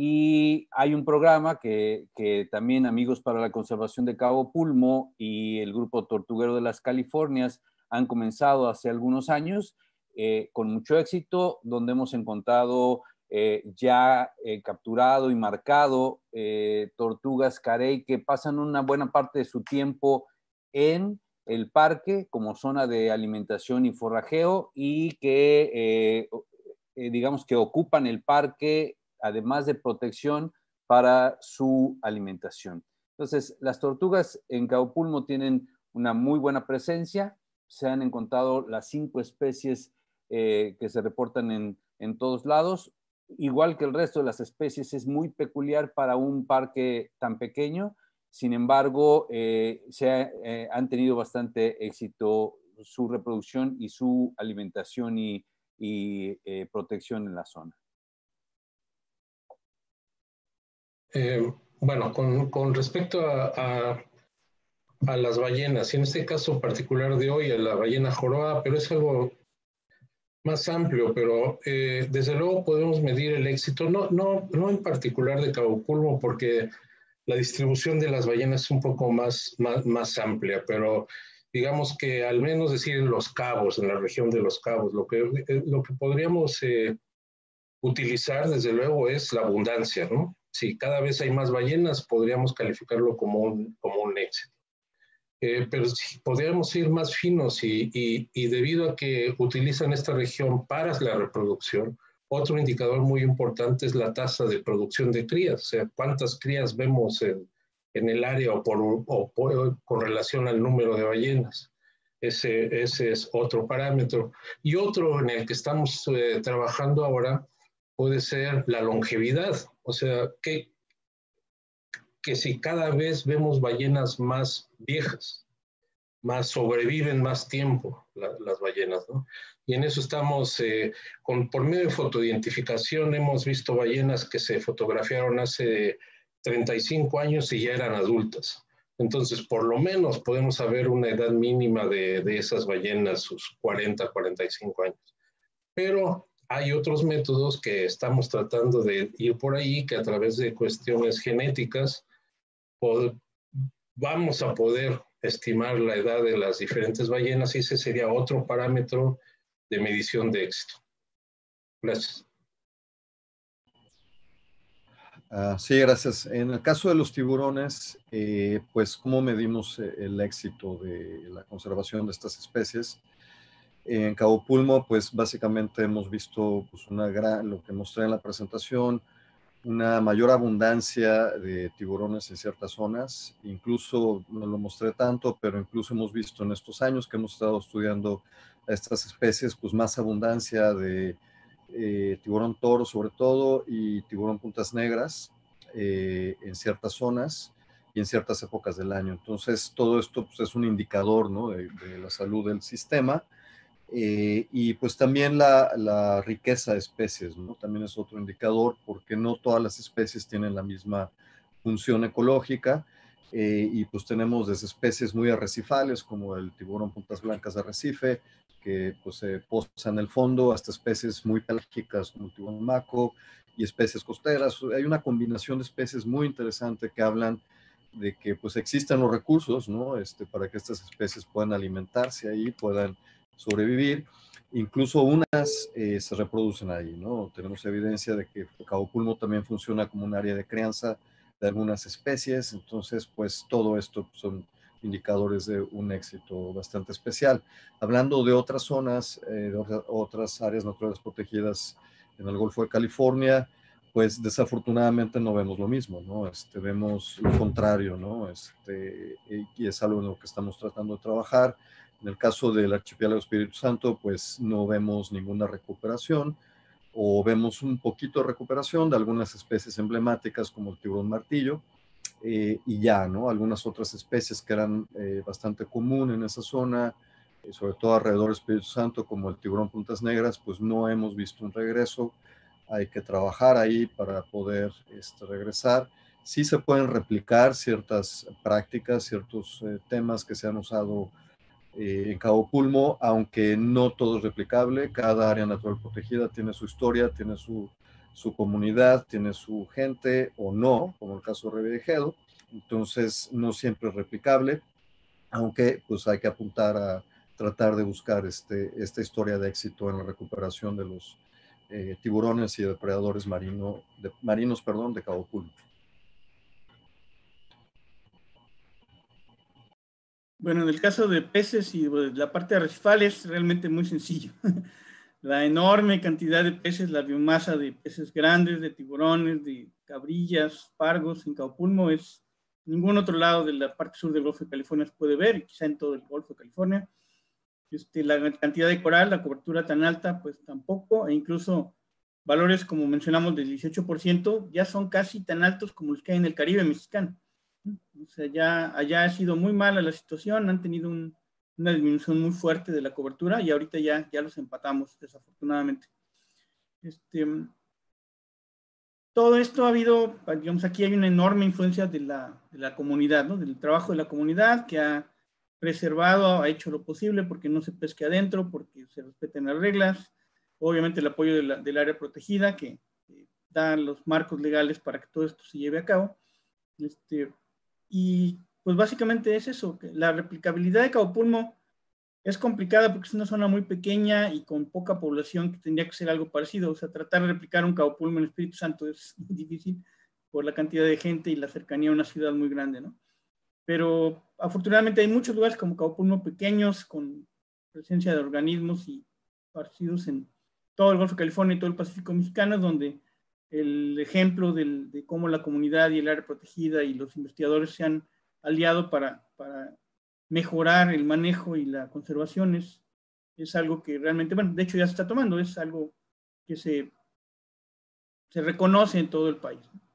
Y hay un programa que, que también Amigos para la Conservación de Cabo Pulmo y el Grupo Tortuguero de las Californias han comenzado hace algunos años eh, con mucho éxito, donde hemos encontrado eh, ya eh, capturado y marcado eh, tortugas carey que pasan una buena parte de su tiempo en el parque como zona de alimentación y forrajeo y que eh, eh, digamos que ocupan el parque además de protección para su alimentación. Entonces, las tortugas en Cabo Pulmo tienen una muy buena presencia. Se han encontrado las cinco especies eh, que se reportan en, en todos lados. Igual que el resto de las especies, es muy peculiar para un parque tan pequeño. Sin embargo, eh, se ha, eh, han tenido bastante éxito su reproducción y su alimentación y, y eh, protección en la zona. Eh, bueno, con, con respecto a, a, a las ballenas, y en este caso particular de hoy, a la ballena jorobada, pero es algo más amplio, pero eh, desde luego podemos medir el éxito, no, no, no en particular de Cabo Pulmo, porque la distribución de las ballenas es un poco más, más, más amplia, pero digamos que al menos decir en Los Cabos, en la región de Los Cabos, lo que, lo que podríamos eh, utilizar desde luego es la abundancia, ¿no? Si cada vez hay más ballenas, podríamos calificarlo como un, como un éxito. Eh, pero si podríamos ir más finos y, y, y debido a que utilizan esta región para la reproducción, otro indicador muy importante es la tasa de producción de crías, o sea, cuántas crías vemos en, en el área o, por, o por, con relación al número de ballenas. Ese, ese es otro parámetro. Y otro en el que estamos eh, trabajando ahora puede ser la longevidad, o sea, que, que si cada vez vemos ballenas más viejas, más sobreviven más tiempo la, las ballenas, ¿no? Y en eso estamos, eh, con, por medio de fotoidentificación, hemos visto ballenas que se fotografiaron hace treinta y cinco años y ya eran adultas. Entonces, por lo menos podemos saber una edad mínima de, de esas ballenas, sus cuarenta, cuarenta y cinco años. Pero hay otros métodos que estamos tratando de ir por ahí, que a través de cuestiones genéticas pod- vamos a poder estimar la edad de las diferentes ballenas y ese sería otro parámetro de medición de éxito. Gracias. Uh, sí, gracias. En el caso de los tiburones, eh, pues, ¿cómo medimos el éxito de la conservación de estas especies? En Cabo Pulmo, pues, básicamente hemos visto pues, una gran, lo que mostré en la presentación, una mayor abundancia de tiburones en ciertas zonas. Incluso, no lo mostré tanto, pero incluso hemos visto en estos años que hemos estado estudiando a estas especies, pues, más abundancia de Eh, tiburón toro sobre todo y tiburón puntas negras eh, en ciertas zonas y en ciertas épocas del año. Entonces todo esto pues, es un indicador, ¿no? de, de la salud del sistema eh, y pues también la, la riqueza de especies, ¿no? También es otro indicador porque no todas las especies tienen la misma función ecológica. Eh, y pues tenemos desde especies muy arrecifales como el tiburón puntas blancas de arrecife, que pues se posa en el fondo, hasta especies muy pelágicas como el tiburón maco y especies costeras. Hay una combinación de especies muy interesante que hablan de que pues existen los recursos, ¿no? Este, para que estas especies puedan alimentarse ahí, puedan sobrevivir. Incluso unas eh, se reproducen ahí, ¿no? Tenemos evidencia de que Cabo Pulmo también funciona como un área de crianza de algunas especies, entonces pues todo esto son indicadores de un éxito bastante especial. Hablando de otras zonas, eh, de otras, otras áreas naturales protegidas en el Golfo de California, pues desafortunadamente no vemos lo mismo, ¿no? Este, vemos lo contrario, ¿no? Este, y es algo en lo que estamos tratando de trabajar. En el caso del archipiélago Espíritu Santo, pues no vemos ninguna recuperación, o vemos un poquito de recuperación de algunas especies emblemáticas como el tiburón martillo, eh, y ya, ¿no? Algunas otras especies que eran eh, bastante común en esa zona, eh, sobre todo alrededor del Espíritu Santo, como el tiburón puntas negras, pues no hemos visto un regreso. Hay que trabajar ahí para poder este, regresar. Sí se pueden replicar ciertas prácticas, ciertos eh, temas que se han usado Eh, en Cabo Pulmo, aunque no todo es replicable. Cada área natural protegida tiene su historia, tiene su, su comunidad, tiene su gente o no, como el caso de Revillagigedo. Entonces no siempre es replicable, aunque pues hay que apuntar a tratar de buscar este, esta historia de éxito en la recuperación de los eh, tiburones y depredadores marino, de, marinos perdón, de Cabo Pulmo. Bueno, en el caso de peces y de la parte arrecifal es realmente muy sencillo. La enorme cantidad de peces, la biomasa de peces grandes, de tiburones, de cabrillas, pargos en Cabo Pulmo es ningún otro lado de la parte sur del Golfo de California se puede ver, y quizá en todo el Golfo de California. Este, la cantidad de coral, la cobertura tan alta, pues tampoco, e incluso valores como mencionamos del dieciocho por ciento ya son casi tan altos como los que hay en el Caribe mexicano. O sea, ya allá ha sido muy mala la situación, han tenido un, una disminución muy fuerte de la cobertura y ahorita ya, ya los empatamos, desafortunadamente. Este, todo esto ha habido, digamos, aquí hay una enorme influencia de la, de la comunidad, ¿no? Del trabajo de la comunidad que ha preservado, ha hecho lo posible porque no se pesque adentro, porque se respeten las reglas, obviamente el apoyo de la, del área protegida que, que da los marcos legales para que todo esto se lleve a cabo. Este, y pues básicamente es eso, que la replicabilidad de Cabo Pulmo es complicada porque es una zona muy pequeña y con poca población que tendría que ser algo parecido. O sea, tratar de replicar un Cabo Pulmo en Espíritu Santo es muy difícil por la cantidad de gente y la cercanía a una ciudad muy grande, ¿no? Pero afortunadamente hay muchos lugares como Cabo Pulmo pequeños con presencia de organismos y parecidos en todo el Golfo de California y todo el Pacífico mexicano, donde el ejemplo del, de cómo la comunidad y el área protegida y los investigadores se han aliado para, para mejorar el manejo y la conservación es, es algo que realmente, bueno, de hecho ya se está tomando, es algo que se, se reconoce en todo el país.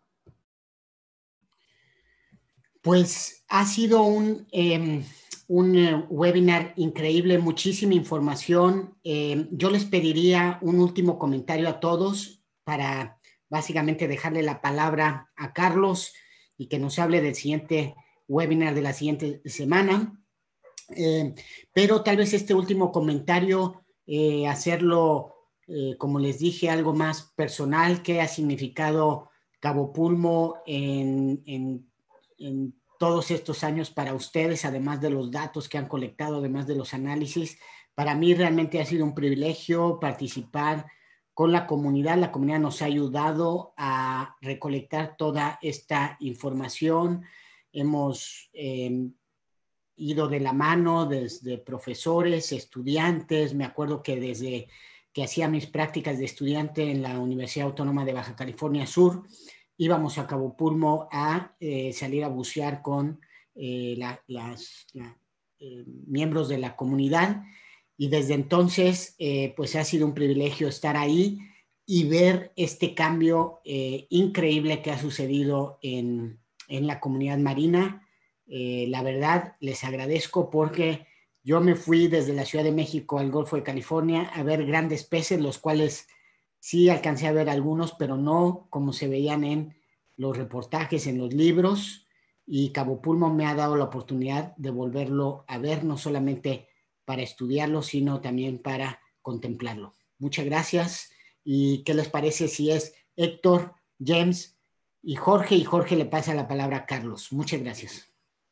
Pues ha sido un, eh, un eh, webinar increíble, muchísima información. Eh, yo les pediría un último comentario a todos para básicamente dejarle la palabra a Carlos y que nos hable del siguiente webinar de la siguiente semana. Eh, pero tal vez este último comentario, eh, hacerlo, eh, como les dije, algo más personal. ¿Qué ha significado Cabo Pulmo en, en, en todos estos años para ustedes, además de los datos que han colectado, además de los análisis? Para mí realmente ha sido un privilegio participar con la comunidad. La comunidad nos ha ayudado a recolectar toda esta información. Hemos eh, ido de la mano desde profesores, estudiantes. Me acuerdo que desde que hacía mis prácticas de estudiante en la Universidad Autónoma de Baja California Sur, íbamos a Cabo Pulmo a eh, salir a bucear con eh, la, las la, eh, miembros de la comunidad, y desde entonces eh, pues ha sido un privilegio estar ahí y ver este cambio eh, increíble que ha sucedido en, en la comunidad marina. Eh, la verdad, les agradezco porque yo me fui desde la Ciudad de México al Golfo de California a ver grandes peces, los cuales sí alcancé a ver algunos, pero no como se veían en los reportajes, en los libros, y Cabo Pulmo me ha dado la oportunidad de volverlo a ver, no solamente para estudiarlo, sino también para contemplarlo. Muchas gracias. ¿Y qué les parece si es Héctor, James y Jorge? Y Jorge le pasa la palabra a Carlos. Muchas gracias.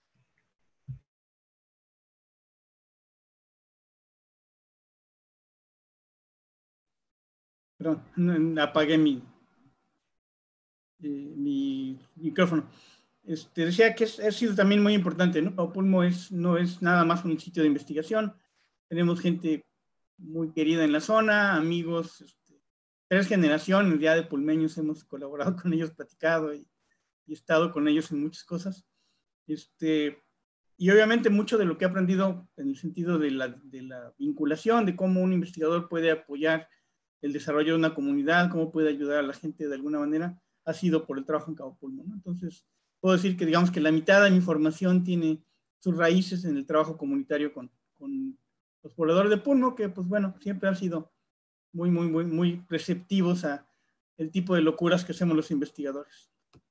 Perdón, apagué mi, eh, mi micrófono. Este, decía que es, ha sido también muy importante, ¿no? Cabo Pulmo es, no es nada más un sitio de investigación. Tenemos gente muy querida en la zona, amigos, este, tres generaciones ya de pulmeños hemos colaborado con ellos, platicado y, y estado con ellos en muchas cosas. Este, y obviamente mucho de lo que he aprendido en el sentido de la, de la vinculación, de cómo un investigador puede apoyar el desarrollo de una comunidad, cómo puede ayudar a la gente de alguna manera, ha sido por el trabajo en Cabo Pulmo, ¿no? Entonces, puedo decir que digamos que la mitad de mi formación tiene sus raíces en el trabajo comunitario con, con los pobladores de Pulmo, que pues bueno, siempre han sido muy, muy, muy, muy receptivos a el tipo de locuras que hacemos los investigadores.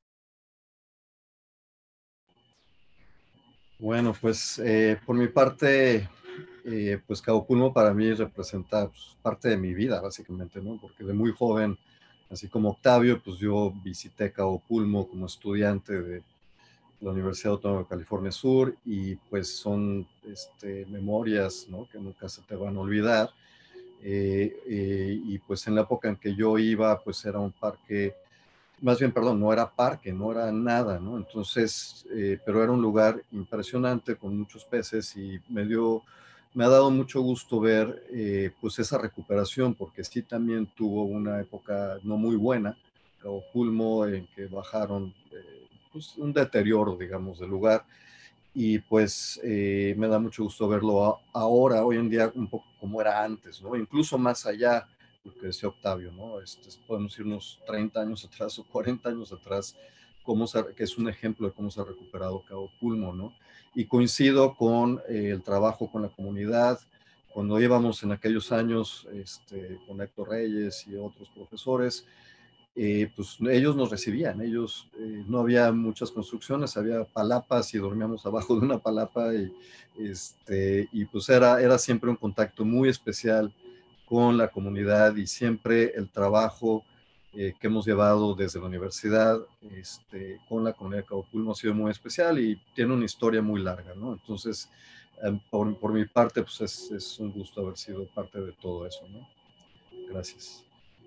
Bueno, pues eh, por mi parte, eh, pues Cabo Pulmo para mí representa pues, parte de mi vida, básicamente, ¿no? Porque de muy joven, así como Octavio, pues yo visité Cabo Pulmo como estudiante de la Universidad Autónoma de California Sur, y pues son este, memorias, ¿no? Que nunca se te van a olvidar. Eh, eh, y pues en la época en que yo iba, pues era un parque, más bien, perdón, no era parque, no era nada, ¿no? Entonces, eh, pero era un lugar impresionante con muchos peces, y me dio, me ha dado mucho gusto ver eh, pues esa recuperación, porque sí también tuvo una época no muy buena, Cabo Pulmo, en que bajaron eh, pues un deterioro, digamos, del lugar. Y pues eh, me da mucho gusto verlo a, ahora, hoy en día, un poco como era antes, ¿no? Incluso más allá, lo que decía Octavio, ¿no? Este, podemos ir unos treinta años atrás o cuarenta años atrás, cómo se, que es un ejemplo de cómo se ha recuperado Cabo Pulmo, ¿no? Y coincido con eh, el trabajo con la comunidad. Cuando íbamos en aquellos años este, con Héctor Reyes y otros profesores, eh, pues ellos nos recibían, ellos, eh, no había muchas construcciones, había palapas y dormíamos abajo de una palapa, y, este, y pues era, era siempre un contacto muy especial con la comunidad, y siempre el trabajo eh, que hemos llevado desde la universidad este, con la comunidad de Cabo Pulmo ha sido muy especial y tiene una historia muy larga, ¿no? Entonces, eh, por, por mi parte, pues es, es un gusto haber sido parte de todo eso, ¿no? Gracias.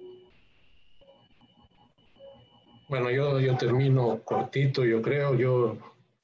Bueno, yo, yo termino cortito, yo creo. Yo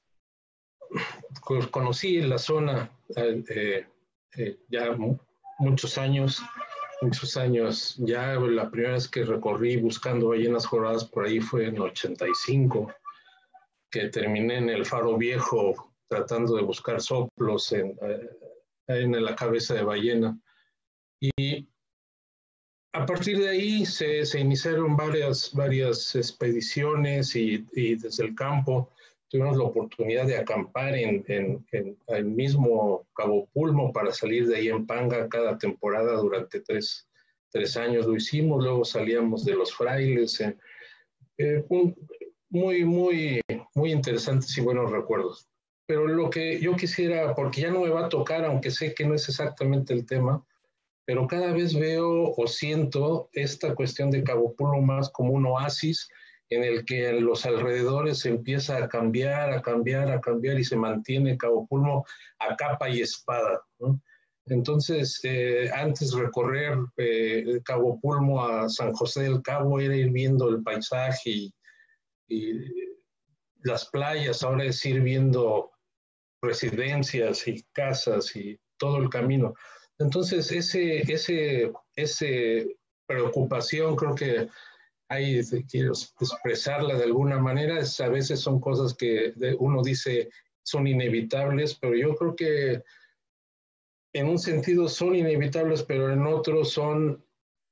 conocí la zona eh, eh, ya muchos años, muchos años. Ya la primera vez que recorrí buscando ballenas jorobadas por ahí fue en ochenta y cinco, que terminé en el Faro Viejo tratando de buscar soplos en, en la cabeza de ballena. Y a partir de ahí se, se iniciaron varias, varias expediciones, y, y desde el campo tuvimos la oportunidad de acampar en, en, en el mismo Cabo Pulmo para salir de ahí en panga cada temporada durante tres, tres años. Lo hicimos, luego salíamos de los frailes. Eh, eh, un, muy, muy, muy interesantes y buenos recuerdos. Pero lo que yo quisiera, porque ya no me va a tocar, aunque sé que no es exactamente el tema, pero cada vez veo o siento esta cuestión de Cabo Pulmo más como un oasis en el que en los alrededores se empieza a cambiar, a cambiar, a cambiar, y se mantiene Cabo Pulmo a capa y espada, ¿no? Entonces, eh, antes recorrer eh, Cabo Pulmo a San José del Cabo era ir viendo el paisaje y, y las playas, ahora es ir viendo residencias y casas y todo el camino. Entonces, ese, ese, ese preocupación creo que hay, quiero expresarla de alguna manera, es, a veces son cosas que uno dice son inevitables, pero yo creo que en un sentido son inevitables, pero en otro son,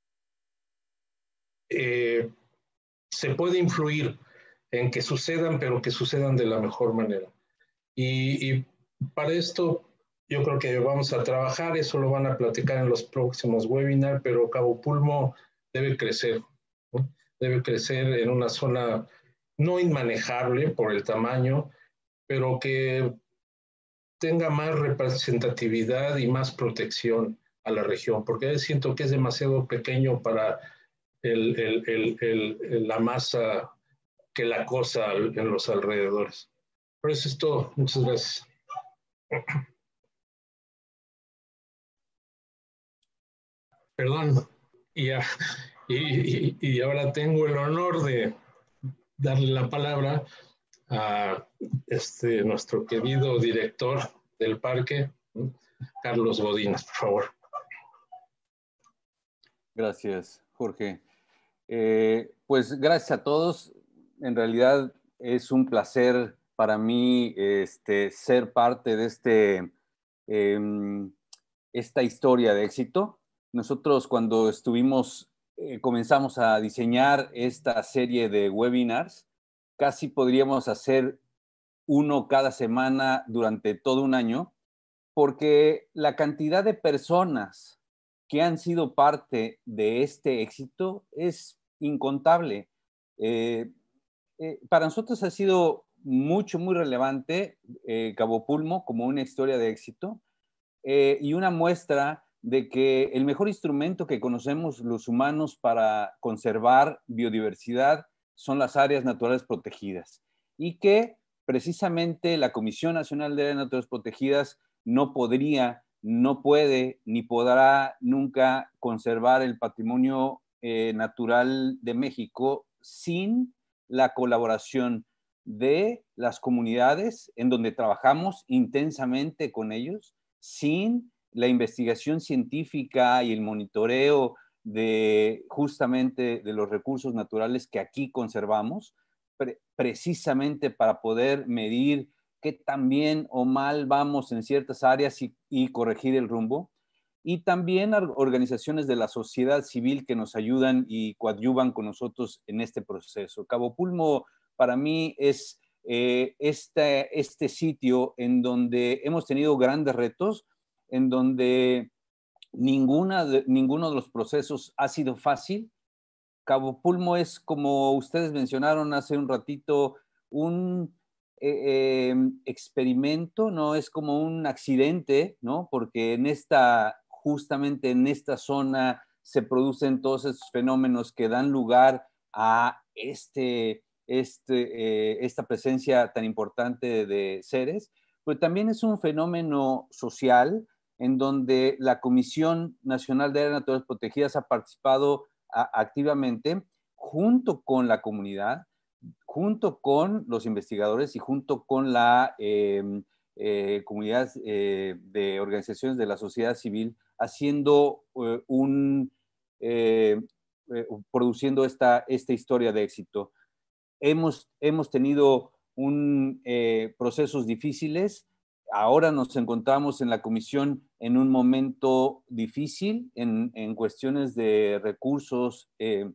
eh, se puede influir en que sucedan, pero que sucedan de la mejor manera. Y, y para esto yo creo que vamos a trabajar, eso lo van a platicar en los próximos webinars, pero Cabo Pulmo debe crecer, ¿no? Debe crecer en una zona no inmanejable por el tamaño, pero que tenga más representatividad y más protección a la región, porque siento que es demasiado pequeño para el, el, el, el, la masa que la cosa en los alrededores. Por eso es todo. Muchas gracias. Perdón. Y, y, y ahora tengo el honor de darle la palabra a este, nuestro querido director del parque, Carlos Godínez, por favor. Gracias, Jorge. Eh, pues gracias a todos. En realidad es un placer para mí este, ser parte de este, eh, esta historia de éxito. Nosotros cuando estuvimos, eh, comenzamos a diseñar esta serie de webinars, casi podríamos hacer uno cada semana durante todo un año, porque la cantidad de personas que han sido parte de este éxito es incontable. Eh, eh, para nosotros ha sido mucho, muy relevante eh, Cabo Pulmo como una historia de éxito eh, y una muestra de que el mejor instrumento que conocemos los humanos para conservar biodiversidad son las áreas naturales protegidas y que precisamente la Comisión Nacional de Áreas Naturales Protegidas no podría, no puede, ni podrá nunca conservar el patrimonio eh, natural de México sin la colaboración de las comunidades en donde trabajamos intensamente con ellos, sin la investigación científica y el monitoreo de justamente de los recursos naturales que aquí conservamos, pre precisamente para poder medir qué tan bien o mal vamos en ciertas áreas y, y corregir el rumbo. Y también organizaciones de la sociedad civil que nos ayudan y coadyuvan con nosotros en este proceso. Cabo Pulmo para mí es eh, este, este sitio en donde hemos tenido grandes retos, en donde ninguna de, ninguno de los procesos ha sido fácil. Cabo Pulmo es, como ustedes mencionaron hace un ratito, un eh, eh, experimento, ¿no? Es como un accidente, ¿no? Porque en esta, justamente en esta zona se producen todos esos fenómenos que dan lugar a este, este, eh, esta presencia tan importante de, de seres, pero también es un fenómeno social en donde la Comisión Nacional de Áreas Naturales Protegidas ha participado a, activamente junto con la comunidad, junto con los investigadores y junto con la eh, eh, comunidad eh, de organizaciones de la sociedad civil, haciendo eh, un, eh, eh, produciendo esta, esta historia de éxito. Hemos, hemos tenido un, eh, procesos difíciles. Ahora nos encontramos en la comisión en un momento difícil en, en cuestiones de recursos eh,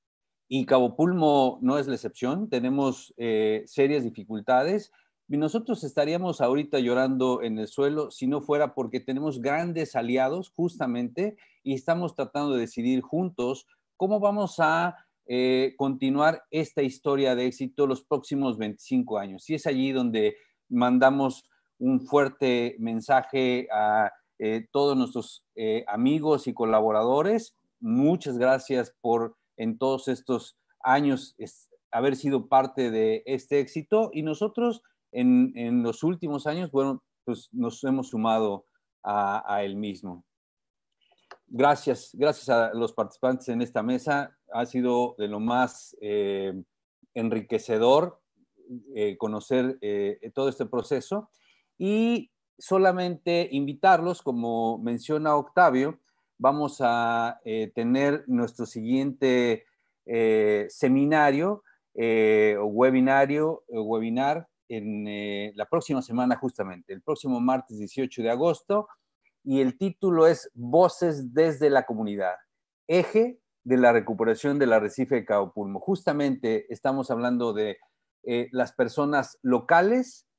y Cabo Pulmo no es la excepción. Tenemos eh, serias dificultades y nosotros estaríamos ahorita llorando en el suelo si no fuera porque tenemos grandes aliados justamente y estamos tratando de decidir juntos cómo vamos a eh, continuar esta historia de éxito los próximos veinticinco años. Y es allí donde mandamos un fuerte mensaje a eh, todos nuestros eh, amigos y colaboradores. Muchas gracias por en todos estos años es, haber sido parte de este éxito y nosotros en, en los últimos años, bueno, pues nos hemos sumado a, a él mismo. Gracias, gracias a los participantes en esta mesa. Ha sido de lo más eh, enriquecedor eh, conocer eh, todo este proceso y solamente invitarlos, como menciona Octavio, vamos a eh, tener nuestro siguiente eh, seminario eh, o webinario, o webinar en eh, la próxima semana justamente, el próximo martes dieciocho de agosto, y el título es Voces desde la Comunidad, eje de la recuperación del arrecife de Cabo Pulmo. Justamente estamos hablando de eh, las personas locales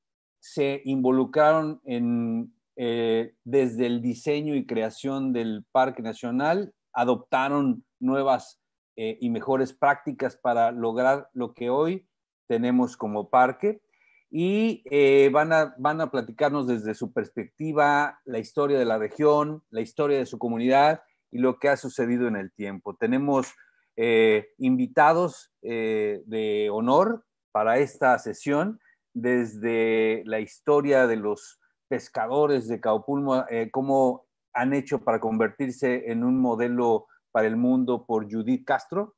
se involucraron en, eh, desde el diseño y creación del Parque Nacional, adoptaron nuevas eh, y mejores prácticas para lograr lo que hoy tenemos como parque, y eh, van, a, van a platicarnos desde su perspectiva la historia de la región, la historia de su comunidad y lo que ha sucedido en el tiempo. Tenemos eh, invitados eh, de honor para esta sesión, desde la historia de los pescadores de Cabo Pulmo, eh, cómo han hecho para convertirse en un modelo para el mundo por Judith Castro,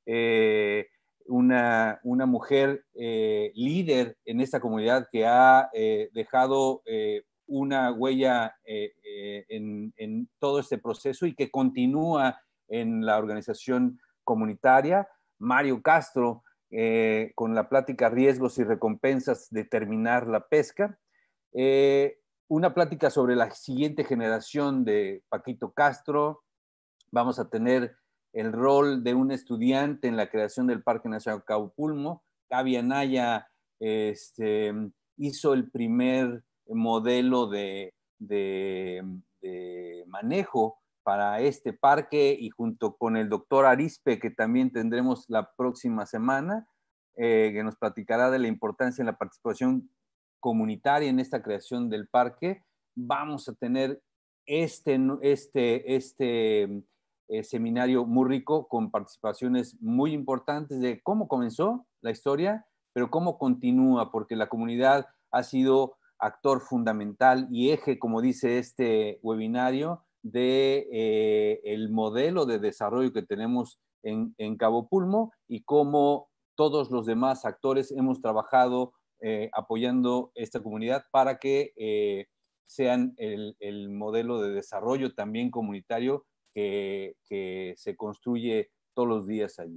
eh, una, una mujer eh, líder en esta comunidad que ha eh, dejado eh, una huella eh, eh, en, en todo este proceso y que continúa en la organización comunitaria. Mario Castro, eh, con la plática Riesgos y Recompensas de terminar la pesca. Eh, una plática sobre la siguiente generación de Paquito Castro. Vamos a tener el rol de un estudiante en la creación del Parque Nacional Cabo Pulmo. Gaby Anaya este, hizo el primer modelo de, de, de manejo para este parque, y junto con el doctor Arispe, que también tendremos la próxima semana, eh, que nos platicará de la importancia de la participación comunitaria en esta creación del parque, vamos a tener este, este, este eh, seminario muy rico con participaciones muy importantes de cómo comenzó la historia, pero cómo continúa, porque la comunidad ha sido actor fundamental y eje, como dice este webinario, de eh, el modelo de desarrollo que tenemos en, en Cabo Pulmo, y cómo todos los demás actores hemos trabajado eh, apoyando esta comunidad para que eh, sean el, el modelo de desarrollo también comunitario que, que se construye todos los días allí.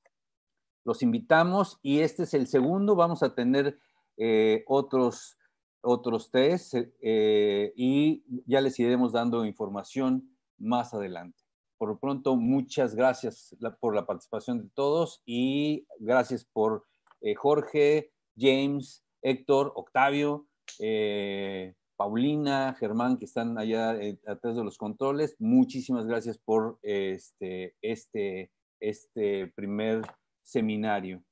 Los invitamos, y este es el segundo. Vamos a tener eh, otros otros test eh, y ya les iremos dando información más adelante. Por lo pronto, muchas gracias la, por la participación de todos, y gracias por eh, Jorge, James, Héctor, Octavio, eh, Paulina, Germán, que están allá eh, atrás de los controles. Muchísimas gracias por este, este, este primer seminario.